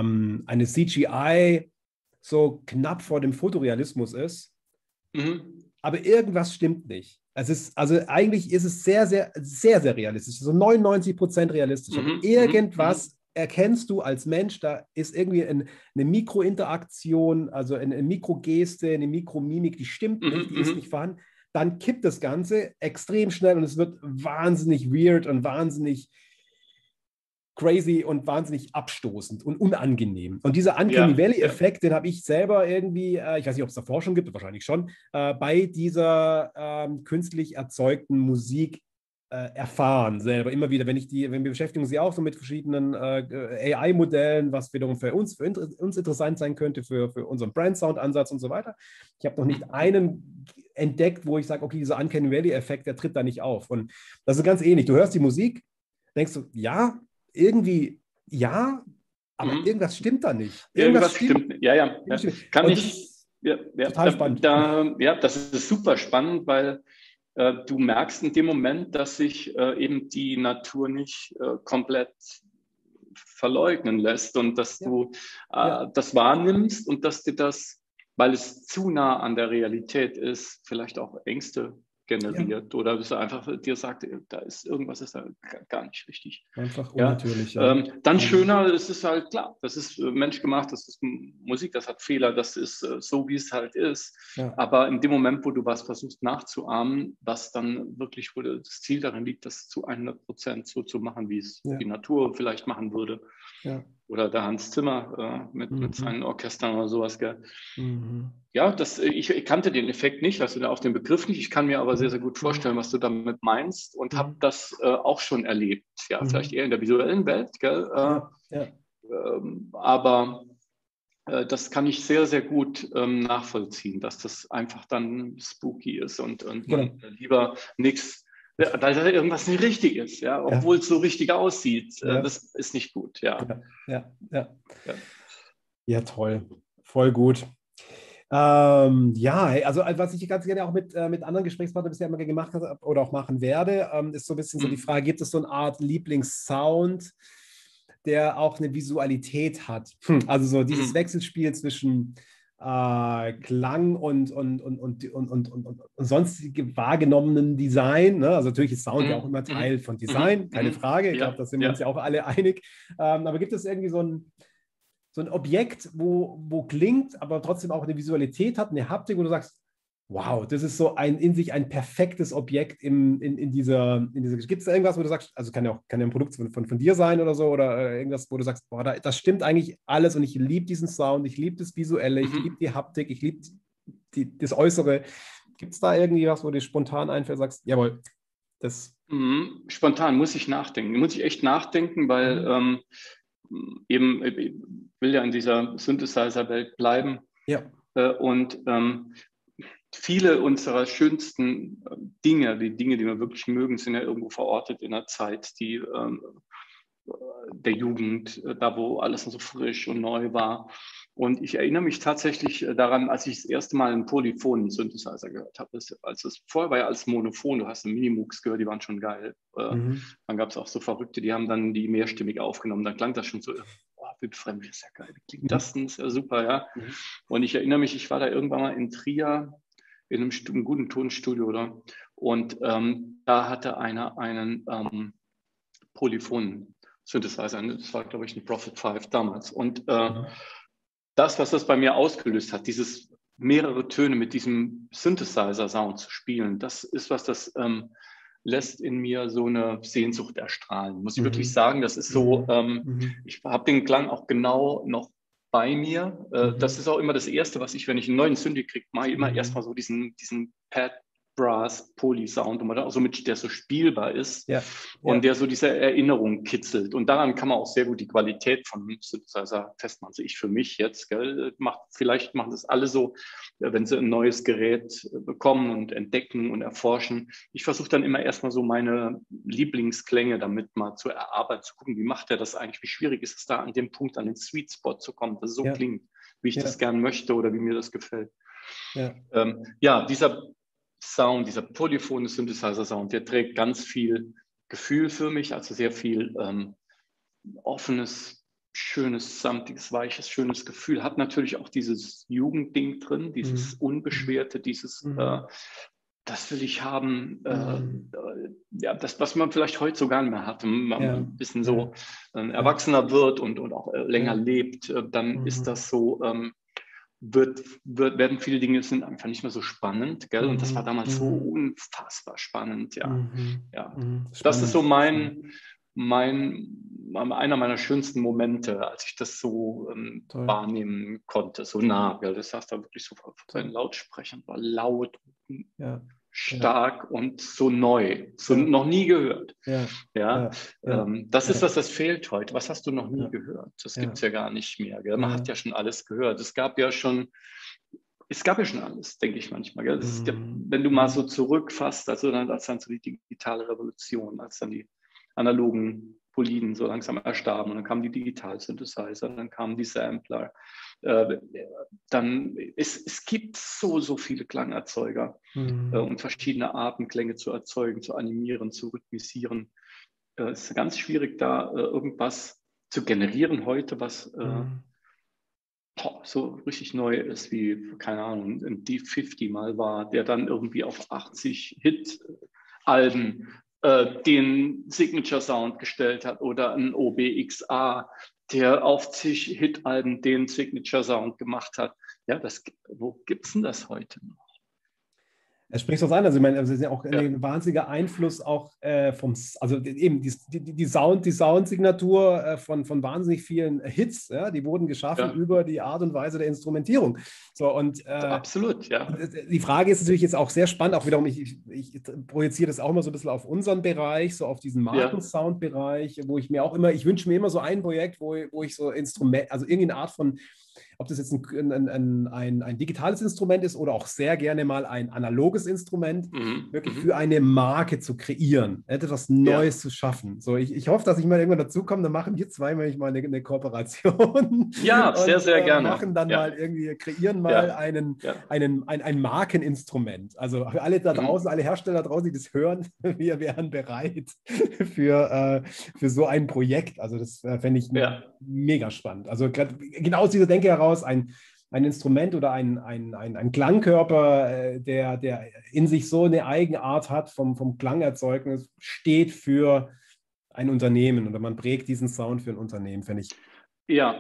CGI so knapp vor dem Fotorealismus ist, aber irgendwas stimmt nicht. Also eigentlich ist es sehr, sehr, sehr, sehr realistisch, so 99% realistisch. Aber irgendwas erkennst du als Mensch, da ist irgendwie eine Mikrointeraktion, also eine Mikrogeste, eine Mikromimik, die stimmt nicht, die ist nicht vorhanden. Dann kippt das Ganze extrem schnell und es wird wahnsinnig weird und wahnsinnig crazy und wahnsinnig abstoßend und unangenehm. Und dieser Uncanny Valley-Effekt, den habe ich selber irgendwie, ich weiß nicht, ob es davor schon gibt, wahrscheinlich schon, bei dieser künstlich erzeugten Musik erfahren selber. Immer wieder, wir beschäftigen sie auch so mit verschiedenen AI-Modellen, was wiederum für uns interessant sein könnte, für unseren Brand-Sound-Ansatz und so weiter. Ich habe noch nicht einen entdeckt, wo ich sage, okay, dieser Uncanny Valley-Effekt, der tritt da nicht auf. Und das ist ganz ähnlich. Du hörst die Musik, denkst du, ja, irgendwie, ja, aber irgendwas stimmt da nicht. Irgendwas stimmt nicht. Ja. Kann ich. Total spannend. Das ist super spannend, weil du merkst in dem Moment, dass sich eben die Natur nicht komplett verleugnen lässt und dass du das wahrnimmst und dass dir das, weil es zu nah an der Realität ist, vielleicht auch Ängste generiert oder dass er einfach dir sagt, da ist irgendwas ist da gar nicht richtig. Einfach unnatürlich. Dann schöner, es ist halt klar, das ist menschgemacht, das ist Musik, das hat Fehler, das ist so, wie es halt ist. Ja. Aber in dem Moment, wo du was versuchst nachzuahmen, was dann wirklich, wo das Ziel darin liegt, das zu 100% so zu machen, wie es die Natur vielleicht machen würde. Ja. Oder der Hans Zimmer mit seinen Orchestern oder sowas. Gell? Ja, ich kannte den Effekt nicht, also auf den Begriff nicht. Ich kann mir aber sehr, sehr gut vorstellen, was du damit meinst und habe das auch schon erlebt. Ja, vielleicht eher in der visuellen Welt, gell? Aber das kann ich sehr, sehr gut nachvollziehen, dass das einfach dann spooky ist und man lieber nichts, weil da irgendwas nicht richtig ist, ja, obwohl es so richtig aussieht. Das ist nicht gut, ja. Ja, toll. Voll gut. Also was ich ganz gerne auch mit anderen Gesprächspartnern bisher immer gemacht habe oder auch machen werde, ist so ein bisschen so die Frage, gibt es so eine Art Lieblingssound, der auch eine Visualität hat? Also so dieses Wechselspiel zwischen Klang und sonstige wahrgenommenen Design. Ne? Also natürlich ist Sound ja auch immer Teil von Design, keine Frage. Ich glaube, da sind wir uns ja auch alle einig. Aber gibt es irgendwie so ein so ein Objekt, wo klingt, aber trotzdem auch eine Visualität hat, eine Haptik, wo du sagst, wow, das ist so in sich ein perfektes Objekt in dieser gibt es da irgendwas, wo du sagst, also kann ja ein Produkt von dir sein oder so, oder irgendwas, wo du sagst, boah, das stimmt eigentlich alles und ich liebe diesen Sound, ich liebe das Visuelle, ich liebe die Haptik, ich liebe das Äußere. Gibt es da irgendwie was, wo dir spontan einfällt, sagst, jawohl, das. Spontan muss ich nachdenken. Muss ich echt nachdenken, weil eben ich will ja in dieser Synthesizer-Welt bleiben. Ja. Und viele unserer schönsten Dinge, die wir wirklich mögen, sind ja irgendwo verortet in einer Zeit, die der Jugend, da wo alles so frisch und neu war. Und ich erinnere mich tatsächlich daran, als ich das erste Mal einen polyrphonen Synthesizer gehört habe. Vorher war ja alles monophon, du hast einen Minimux gehört, die waren schon geil. Dann gab es auch so Verrückte, die haben dann die mehrstimmig aufgenommen. Dann klang das schon so, oh, wie befremdlich, ist ja geil. Wie klingt das denn? Ist ja super, ja. Und ich erinnere mich, ich war da irgendwann mal in Trier in einem guten Tonstudio, oder? Und da hatte einer einen polyphonen Synthesizer. Das war, glaube ich, ein Prophet 5 damals. Und das, was das bei mir ausgelöst hat, dieses mehrere Töne mit diesem Synthesizer-Sound zu spielen, das ist was, das lässt in mir so eine Sehnsucht erstrahlen. Muss ich wirklich sagen, das ist so, ich habe den Klang auch genau noch bei mir. Das ist auch immer das Erste, was ich, wenn ich einen neuen Synthi kriege, mache ich immer erstmal so diesen Pad Brass Poly-Sound, der so spielbar ist und der so diese Erinnerung kitzelt. Und daran kann man auch sehr gut die Qualität von Synthesizer festmachen. Also ich für mich jetzt, gell, vielleicht machen das alle so, wenn sie ein neues Gerät bekommen und entdecken und erforschen. Ich versuche dann immer erstmal so meine Lieblingsklänge damit mal zu erarbeiten, zu gucken, wie macht er das eigentlich, wie schwierig ist es da an dem Punkt, an den Sweet Spot zu kommen, dass es so klingt, wie ich das gern möchte oder wie mir das gefällt. Dieser Sound, dieser polyphone Synthesizer-Sound, der trägt ganz viel Gefühl für mich, also sehr viel offenes, schönes, samtiges, weiches, schönes Gefühl. Hat natürlich auch dieses Jugendding drin, dieses Unbeschwerte, dieses das will ich haben, das, was man vielleicht heute so gar nicht mehr hat, wenn man ein bisschen so erwachsener wird und auch länger lebt, dann ist das so, werden viele Dinge sind einfach nicht mehr so spannend, gell? Und das war damals so unfassbar spannend, Das ist so einer meiner schönsten Momente, als ich das so wahrnehmen konnte, so nah, gell? Das saß da wirklich so vor seinen Lautsprechern, war laut, stark und so neu, so noch nie gehört. Das ist was, das fehlt heute. Was hast du noch nie gehört? Das gibt es ja gar nicht mehr. Gell? Man hat ja schon alles gehört. Es gab ja schon alles, denke ich manchmal. Gell? Wenn du mal so zurückfasst, als dann so die digitale Revolution, als dann die analogen Boliden so langsam erstarben und dann kamen die Digital-Synthesizer, dann kamen die Sampler. Es gibt so viele Klangerzeuger und verschiedene Arten, Klänge zu erzeugen, zu animieren, zu rhythmisieren. Es ist ganz schwierig, da irgendwas zu generieren heute, was so richtig neu ist, wie, keine Ahnung, ein D50 mal war, der dann irgendwie auf 80 Hit-Alben den Signature-Sound gestellt hat, oder ein OBXA, der auf zig Hit-Alben den Signature-Sound gemacht hat. Ja, wo gibt es denn das heute noch? Es spricht was an, also ich meine, es ist ja auch ein wahnsinniger Einfluss auch also eben die Soundsignatur von wahnsinnig vielen Hits, die wurden geschaffen über die Art und Weise der Instrumentierung. So, und absolut, die Frage ist natürlich jetzt auch sehr spannend, auch wiederum, ich projiziere das auch immer so ein bisschen auf unseren Bereich, so auf diesen Markensound-Bereich, wo ich wünsche mir immer so ein Projekt, wo ich so Instrument, also irgendeine Art von, ob das jetzt ein digitales Instrument ist oder auch sehr gerne mal ein analoges Instrument, wirklich für eine Marke zu kreieren, etwas Neues zu schaffen. So, ich hoffe, dass ich mal irgendwann dazu komme, dann machen wir zwei manchmal eine Kooperation. Ja, sehr, sehr gerne. Machen dann mal irgendwie, kreieren mal ein Markeninstrument. Also für alle da draußen, alle Hersteller draußen, die das hören, wir wären bereit für so ein Projekt. Also das fände ich mega spannend. Also genau aus dieser Denke heraus, ein Instrument oder ein Klangkörper, der in sich so eine Eigenart hat vom Klangerzeugnis, steht für ein Unternehmen oder man prägt diesen Sound für ein Unternehmen, finde ich. Ja,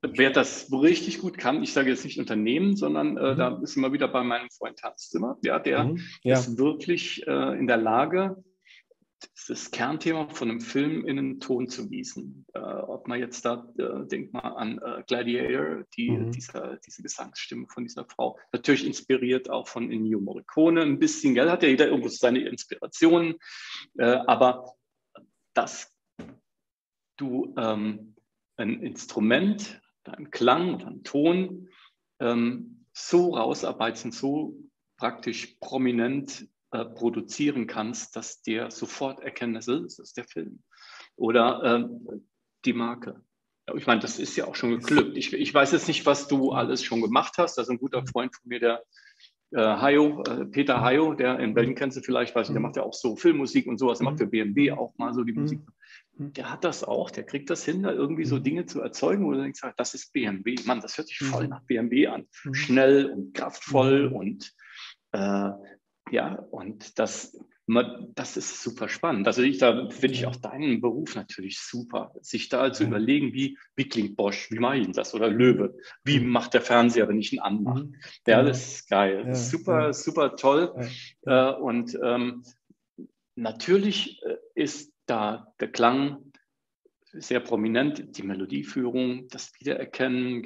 Wer das richtig gut kann, ich sage jetzt nicht Unternehmen, sondern da ist immer wieder bei meinem Freund Hans Zimmer, ja, der ist wirklich in der Lage, das Kernthema von einem Film in einen Ton zu gießen. Ob man jetzt da, denkt mal an Gladiator, diese Gesangsstimme von dieser Frau, natürlich inspiriert auch von Ennio Morricone ein bisschen, gell, hat ja jeder irgendwo seine Inspirationen, aber dass du ein Instrument, einen Klang oder einen Ton so rausarbeiten, so praktisch prominent produzieren kannst, dass der sofort erkennen, das ist der Film oder die Marke. Ich meine, das ist ja auch schon geglückt. Ich weiß jetzt nicht, was du alles schon gemacht hast. Das ist ein guter Freund von mir, der Peter Hayo, der in Berlin kennst du vielleicht, weiß ich, der macht ja auch so Filmmusik und sowas, der macht für BMW auch mal so die Musik. Der hat das auch, der kriegt das hin, da irgendwie so Dinge zu erzeugen, wo du denkst, das ist BMW. Mann, das hört sich voll nach BMW an. Schnell und kraftvoll und ja, und das ist super spannend. Also da finde ich auch deinen Beruf natürlich super, sich da zu überlegen, wie klingt Bosch, wie mache ich das? Oder Löwe, wie macht der Fernseher, wenn ich ihn anmache? Ja, das ist geil. Das ist super, super toll. Und natürlich ist da der Klang sehr prominent, die Melodieführung, das Wiedererkennen,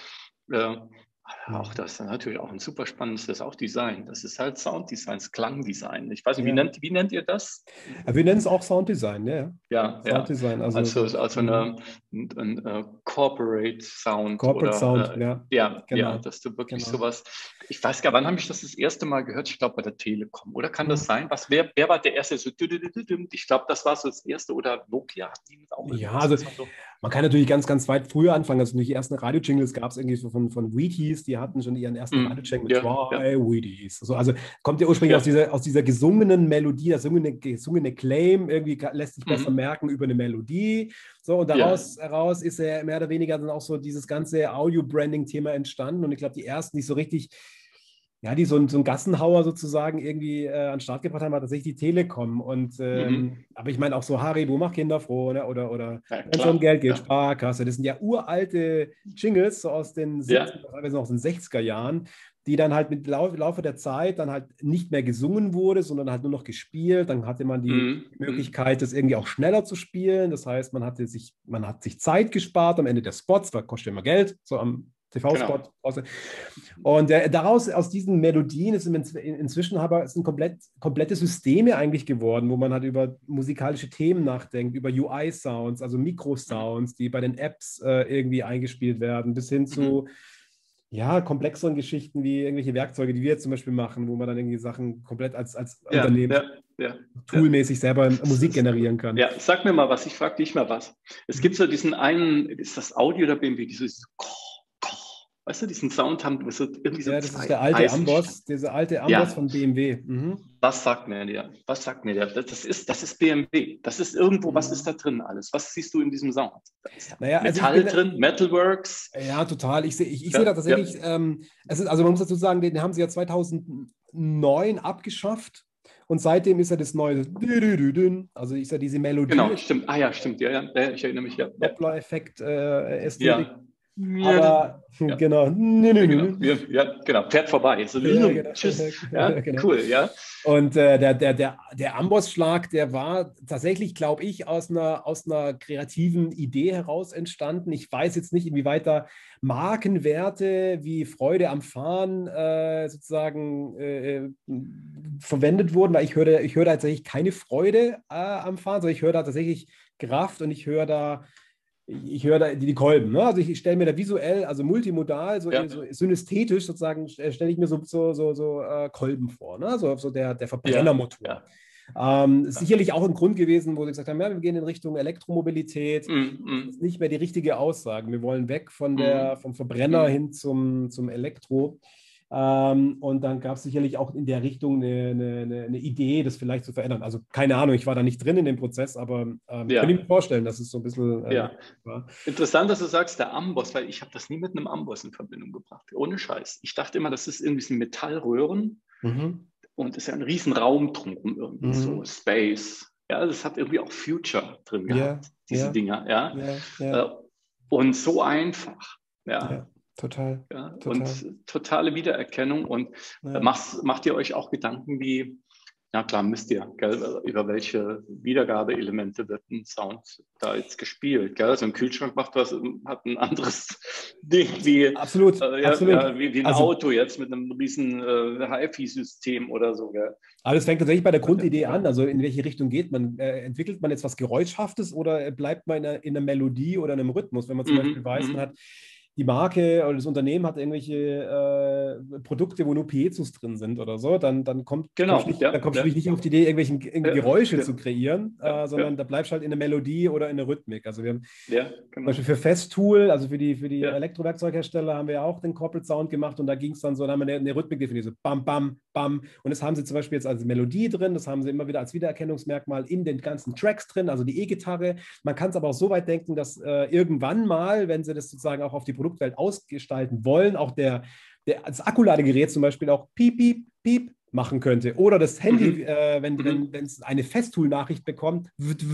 auch das ist natürlich auch ein super spannendes, das ist auch Design. Das ist halt Sounddesign, Klangdesign. Ich weiß nicht, wie nennt ihr das? Wir nennen es auch Sounddesign, Ja, Sounddesign. Also ein Corporate Sound. Corporate Sound, ja, genau. Dass du wirklich sowas. Ich weiß gar nicht, wann habe ich das erste Mal gehört? Ich glaube bei der Telekom. Oder kann das sein? Wer war der erste? So, ich glaube, das war so das erste. Oder Nokia hat die auch. Ja, also man kann natürlich ganz, ganz weit früher anfangen. Also die ersten Radio-Jingles gab es irgendwie so von Wheaties, die hatten schon ihren ersten Radio-Jingle mit Try Wheaties. Also kommt ja ursprünglich aus dieser gesungenen Melodie, das gesungene Claim, irgendwie lässt sich besser merken über eine Melodie. So, und daraus heraus ist ja mehr oder weniger dann auch so dieses ganze Audio-Branding-Thema entstanden. Und ich glaube, die ersten, die so richtig, die so ein Gassenhauer sozusagen irgendwie an den Start gebracht haben, war tatsächlich die Telekom. Und aber ich meine auch so Haribo macht Kinder froh, ne? Oder wenn es um Geld geht, Sparkasse. Das sind ja uralte Jingles so aus den 70er, teilweise noch aus den 60er Jahren, die dann halt mit Laufe der Zeit dann halt nicht mehr gesungen wurde, sondern halt nur noch gespielt. Dann hatte man die Möglichkeit, das irgendwie auch schneller zu spielen. Das heißt, man hat sich Zeit gespart am Ende der Spots, weil kostet immer Geld, so am TV-Spot. Genau. Und aus diesen Melodien inzwischen sind komplette Systeme eigentlich geworden, wo man halt über musikalische Themen nachdenkt, über UI-Sounds, also Mikrosounds, die bei den Apps irgendwie eingespielt werden, bis hin zu komplexeren Geschichten wie irgendwelche Werkzeuge, die wir jetzt zum Beispiel machen, wo man dann irgendwie Sachen komplett als Unternehmen toolmäßig selber Musik generieren kann. Ja, sag mir mal was, ich frage dich mal was. Es gibt so diesen einen, ist das Audio oder BMW, dieses weißt du, diesen Sound haben so irgendwie so das ist der alte Amboss, dieser alte Amboss von BMW. Was sagt mir der? Das ist BMW. Das ist irgendwo, was ist da drin alles? Was siehst du in diesem Sound? Da ist Metall drin, Metalworks. Ja, total. Ich sehe da tatsächlich, also man muss dazu sagen, den haben sie ja 2009 abgeschafft. Und seitdem ist ja das neue, also ist ja diese Melodie. Genau, stimmt. Stimmt. Ja, ich erinnere mich. Doppler-Effekt, Ästhetik. Ja. Aber genau. Genau, fährt vorbei. So, genau. Tschüss. Genau. Cool, ja. Und der Amboss-Schlag, der war tatsächlich, glaube ich, aus einer kreativen Idee heraus entstanden. Ich weiß jetzt nicht, inwieweit da Markenwerte wie Freude am Fahren sozusagen verwendet wurden, weil ich höre da tatsächlich keine Freude am Fahren, sondern ich höre da tatsächlich Kraft und ich höre da die Kolben. Ne? Also ich stelle mir da visuell, also multimodal, so synästhetisch sozusagen, stelle ich mir so Kolben vor. Ne? So der Verbrennermotor. Sicherlich auch ein Grund gewesen, wo sie gesagt haben, wir gehen in Richtung Elektromobilität. Das ist nicht mehr die richtige Aussage. Wir wollen weg vom Verbrenner hin zum Elektro. Und dann gab es sicherlich auch in der Richtung eine Idee, das vielleicht zu verändern. Also keine Ahnung, ich war da nicht drin in dem Prozess, aber kann ich mir vorstellen, dass es so ein bisschen war. Interessant, dass du sagst, der Amboss, weil ich habe das nie mit einem Amboss in Verbindung gebracht. Ohne Scheiß. Ich dachte immer, das ist irgendwie so ein Metallröhren und es ist ja ein Riesenraum drumherum, irgendwie so Space. Ja, das hat irgendwie auch Future drin gehabt, diese Dinger. Und so einfach. Ja. Total. Ja, Total. und totale Wiedererkennung. Und macht ihr euch auch Gedanken wie, ja klar, müsst ihr, gell, über welche Wiedergabeelemente wird ein Sound da jetzt gespielt? Gell? So ein Kühlschrank hat ein anderes Ding Absolut, absolut. wie ein Also Auto jetzt mit einem riesen HiFi-System oder so. Gell? alles fängt tatsächlich bei der Grundidee an. Also in welche Richtung geht man? Entwickelt man jetzt was Geräuschhaftes oder bleibt man in einer Melodie oder einem Rhythmus? Wenn man zum Beispiel weiß, man hat die Marke oder das Unternehmen hat irgendwelche Produkte, wo nur Piezus drin sind oder so, dann kommst Genau, du nicht auf die Idee, irgendwelche Geräusche zu kreieren, sondern ja, da bleibst halt in der Melodie oder in der Rhythmik. Also wir haben zum genau. Beispiel für Festool, also für die Ja, Elektrowerkzeughersteller, haben wir ja auch den Corporate Sound gemacht und da ging es dann so, da haben wir eine Rhythmik definiert, so bam, bam, bam. Und das haben sie zum Beispiel jetzt als Melodie drin, das haben sie immer wieder als Wiedererkennungsmerkmal in den ganzen Tracks drin, also die E-Gitarre. Man kann es aber auch so weit denken, dass irgendwann mal, wenn sie das sozusagen auch auf die Produktwelt ausgestalten wollen, auch das Akkuladegerät zum Beispiel auch piep, piep, piep machen könnte. Oder das Handy, wenn es eine Festool-Nachricht bekommt,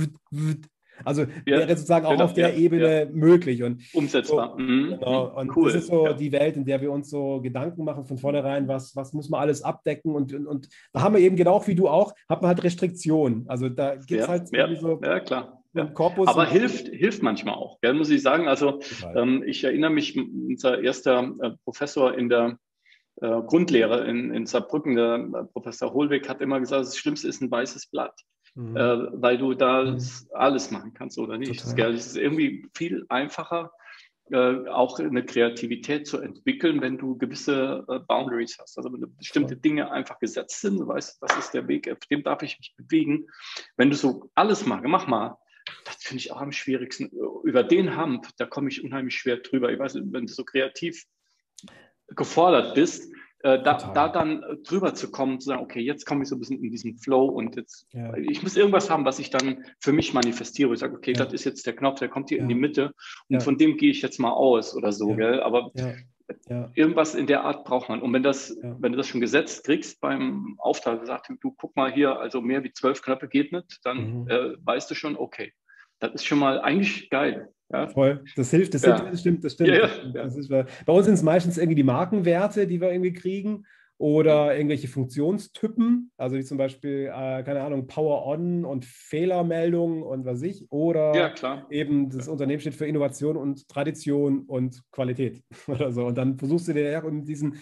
also ja, wäre sozusagen auch genau, auf der Ebene möglich. Und umsetzbar. so, genau. Und das ist Cool. so die Welt, in der wir uns so Gedanken machen von vornherein, was muss man alles abdecken. Und da haben wir eben genau wie du auch, hat man halt Restriktionen. Also da gibt es halt irgendwie so Klar. einen Korpus. Aber hilft manchmal auch, gell, muss ich sagen. Also ich erinnere mich, unser erster Professor in der Grundlehre in Saarbrücken, der Professor Hohlweg, hat immer gesagt, das Schlimmste ist ein weißes Blatt. Weil du da alles machen kannst oder nicht. Es ist irgendwie viel einfacher, auch eine Kreativität zu entwickeln, wenn du gewisse Boundaries hast. Also wenn du bestimmte Dinge einfach gesetzt sind, du weißt, das ist der Weg, auf dem darf ich mich bewegen. Wenn du so alles mach mal, das finde ich auch am schwierigsten. Über den Hump, da komme ich unheimlich schwer drüber. Ich weiß nicht, wenn du so kreativ gefordert bist, da dann drüber zu kommen, zu sagen, okay, jetzt komme ich so ein bisschen in diesen Flow und jetzt, ich muss irgendwas haben, was ich dann für mich manifestiere. Ich sage, okay, das ist jetzt der Knopf, der kommt hier in die Mitte und von dem gehe ich jetzt mal aus oder so, gell? Aber irgendwas in der Art braucht man. Und wenn du das schon gesetzt kriegst beim Auftrag, sagt, du guck mal hier, also mehr wie 12 Knöpfe geht nicht, dann weißt du schon, okay, das ist schon mal eigentlich geil. Ja? Voll, das hilft, das stimmt. Das ist, bei uns sind es meistens irgendwie die Markenwerte, die wir irgendwie kriegen oder irgendwelche Funktionstypen, also wie zum Beispiel, keine Ahnung, Power-On und Fehlermeldung und was ich, oder eben das Unternehmen steht für Innovation und Tradition und Qualität oder so. Und dann versuchst du dir ja mit diesen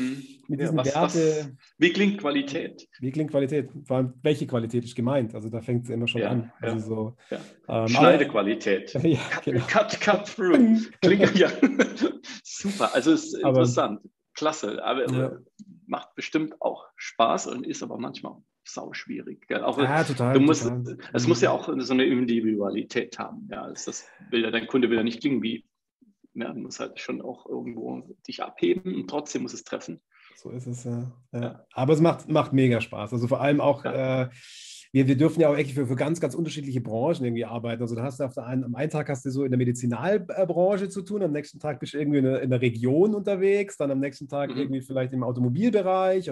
Werte. Wie klingt Qualität? Wie klingt Qualität? Vor allem, welche Qualität ist gemeint? Also da fängt es immer schon an. Also so, Schneidequalität. Genau. Cut through. Super. Also es ist interessant. Klasse. Aber macht bestimmt auch Spaß und ist aber manchmal sau schwierig. Auch, total. Es muss ja auch so eine Individualität haben. Ja, dein Kunde will ja nicht klingen wie, du musst halt schon auch irgendwo dich abheben und trotzdem muss es treffen. So ist es, ja. Aber es macht mega Spaß. Also vor allem auch, wir dürfen ja auch echt für ganz, ganz unterschiedliche Branchen irgendwie arbeiten. Also da hast du am einen Tag hast du so in der Medizinalbranche zu tun, am nächsten Tag bist du irgendwie in der Region unterwegs, dann am nächsten Tag irgendwie vielleicht im Automobilbereich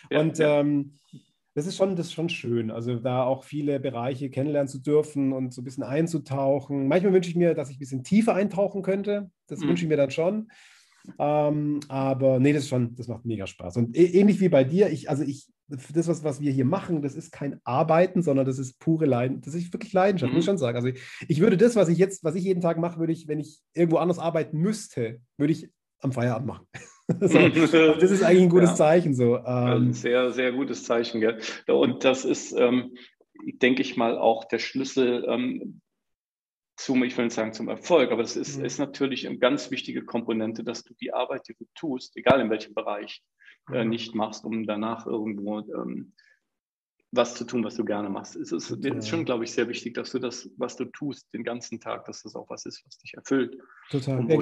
das ist schon schön, also da auch viele Bereiche kennenlernen zu dürfen und so ein bisschen einzutauchen. Manchmal wünsche ich mir, dass ich ein bisschen tiefer eintauchen könnte. Das wünsche ich mir dann schon. Aber nee, das macht mega Spaß. Und ähnlich wie bei dir, das, was wir hier machen, das ist kein Arbeiten, sondern das ist pure Leidenschaft. Das ist wirklich Leidenschaft, muss ich schon sagen. Also ich würde das, was ich jeden Tag mache, wenn ich irgendwo anders arbeiten müsste, würde ich am Feierabend machen. So. Und das ist eigentlich ein gutes Zeichen. So. Ein sehr, sehr gutes Zeichen. Gell? Und das ist, denke ich mal, auch der Schlüssel ich will nicht sagen zum Erfolg, aber das ist natürlich eine ganz wichtige Komponente, dass du die Arbeit, die du tust, egal in welchem Bereich, nicht machst, um danach irgendwo was zu tun, was du gerne machst. Es ist schon, glaube ich, sehr wichtig, dass du das, was du tust, den ganzen Tag, dass das auch was ist, was dich erfüllt. Total. Und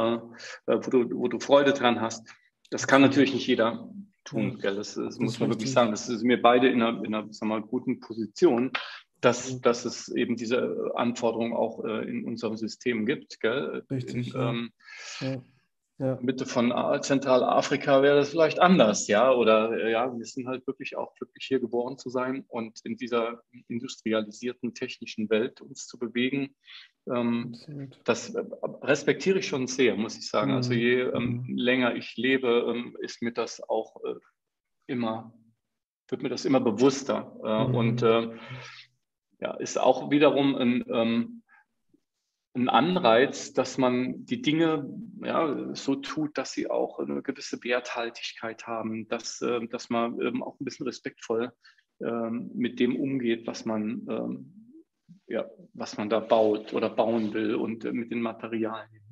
wo du Freude dran hast. Das kann natürlich nicht jeder tun. Gell? Das muss man wirklich sagen. Das sind wir beide in einer sagen wir mal, guten Position, dass es eben diese Anforderungen auch in unserem System gibt. Gell? Richtig. Ja. Mitte von Zentralafrika wäre das vielleicht anders, ja. Oder ja, wir sind halt wirklich auch glücklich, hier geboren zu sein und in dieser industrialisierten technischen Welt uns zu bewegen. Das respektiere ich schon sehr, muss ich sagen. Also je länger ich lebe, ist mir das auch wird mir das immer bewusster. Und ja, ist auch wiederum ein Anreiz, dass man die Dinge ja, so tut, dass sie auch eine gewisse Werthaltigkeit haben, dass man auch ein bisschen respektvoll mit dem umgeht, was man da baut oder bauen will und mit den Materialien.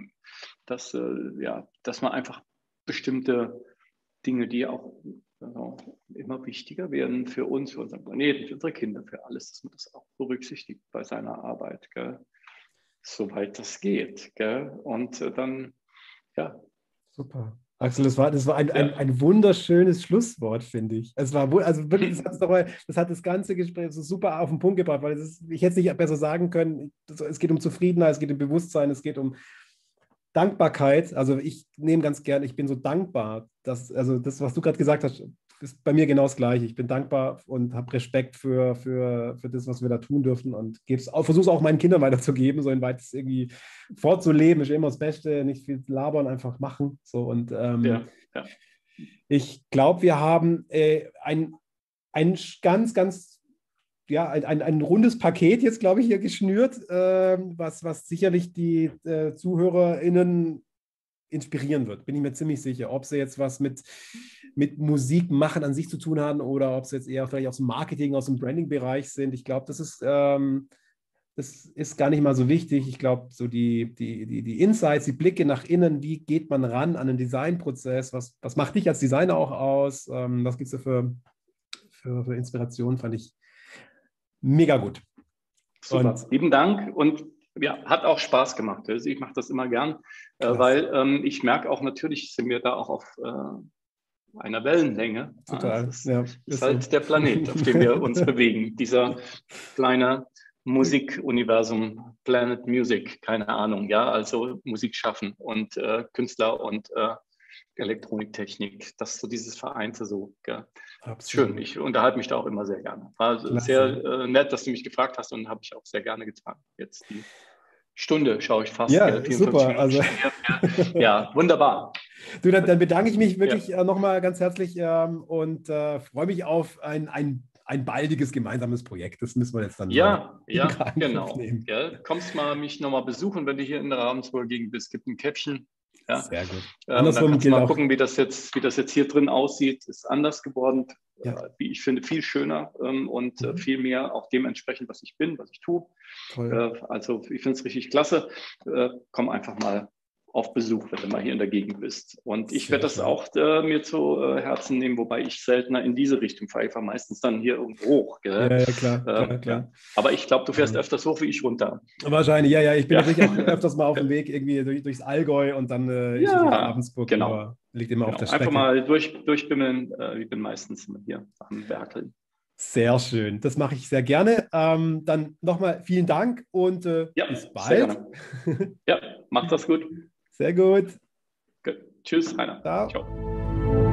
Dass man einfach bestimmte Dinge, die auch immer wichtiger werden für uns, für unseren Planeten, für unsere Kinder, für alles, dass man das auch berücksichtigt bei seiner Arbeit. Gell? Soweit das geht. Gell? Und dann, ja. Super. Axel, das war ein wunderschönes Schlusswort, finde ich. Es war also wirklich, das hat das ganze Gespräch so super auf den Punkt gebracht, weil ich hätte es nicht besser sagen können. Es geht um Zufriedenheit, es geht um Bewusstsein, es geht um Dankbarkeit. Also ich nehme ganz gerne, ich bin so dankbar, also das, was du gerade gesagt hast, ist bei mir genau das Gleiche. Ich bin dankbar und habe Respekt für das, was wir da tun dürfen und versuche es auch meinen Kindern weiterzugeben, so inwieweit es irgendwie vorzuleben, ist immer das Beste, nicht viel labern, einfach machen. So, und ich glaube, wir haben ein ganz, ganz, ja, ein rundes Paket jetzt, glaube ich, hier geschnürt, was sicherlich die ZuhörerInnen inspirieren wird, bin ich mir ziemlich sicher. Ob sie jetzt was mit Musik machen an sich zu tun haben oder ob sie jetzt eher vielleicht aus dem Marketing, aus dem Branding-Bereich sind. Ich glaube, das ist gar nicht mal so wichtig. Ich glaube, so die Insights, die Blicke nach innen, wie geht man ran an den Designprozess, was macht dich als Designer auch aus, was gibt es da für Inspiration, fand ich mega gut. Super, lieben Dank und ja, hat auch Spaß gemacht. Ich mache das immer gern, weil ich merke auch, natürlich sind wir da auch auf einer Wellenlänge. Total. Das ist halt so der Planet, auf dem wir uns bewegen. Dieser kleine Musikuniversum, Planet Music, keine Ahnung, ja, also Musik schaffen und Künstler und Elektroniktechnik, das so dieses Vereinte so. Gell? Schön, ich unterhalte mich da auch immer sehr gerne. War sehr nett, dass du mich gefragt hast und habe ich auch sehr gerne getan. Jetzt die Stunde schaue ich fast. Ja, gell? 54 super. Minuten Also ja, wunderbar. Du, dann bedanke ich mich wirklich nochmal ganz herzlich und freue mich auf ein baldiges gemeinsames Projekt. Das müssen wir jetzt dann genau. nehmen. Ja, kommst mal mich nochmal besuchen, wenn du hier in der Ravensburger Gegend bist. Gibt ein Käppchen. Ja. Sehr gut. Dann kannst du mal gucken, wie das jetzt hier drin aussieht. Ist anders geworden, wie ich finde, viel schöner und viel mehr auch dementsprechend, was ich bin, was ich tue. Also ich finde es richtig klasse. Komm einfach mal auf Besuch, wenn du mal hier in der Gegend bist. Und ich werde das auch mir zu Herzen nehmen, wobei ich seltener in diese Richtung fahre. Ich fahre meistens dann hier irgendwo hoch. Gell? Ja, klar. Ja. Aber ich glaube, du fährst öfters hoch wie ich runter. Wahrscheinlich, ja. Ich bin natürlich auch öfters mal auf dem Weg irgendwie durchs Allgäu und dann ist es in Ravensburg. Genau. Liegt immer auf der Strecke. Einfach mal durchbimmeln. Ich bin meistens hier am Werkeln. Sehr schön. Das mache ich sehr gerne. Dann nochmal vielen Dank und bis bald. Sehr gerne. Ja, mach das gut. Sehr gut. Tschüss, Rainer. Ciao. Ciao.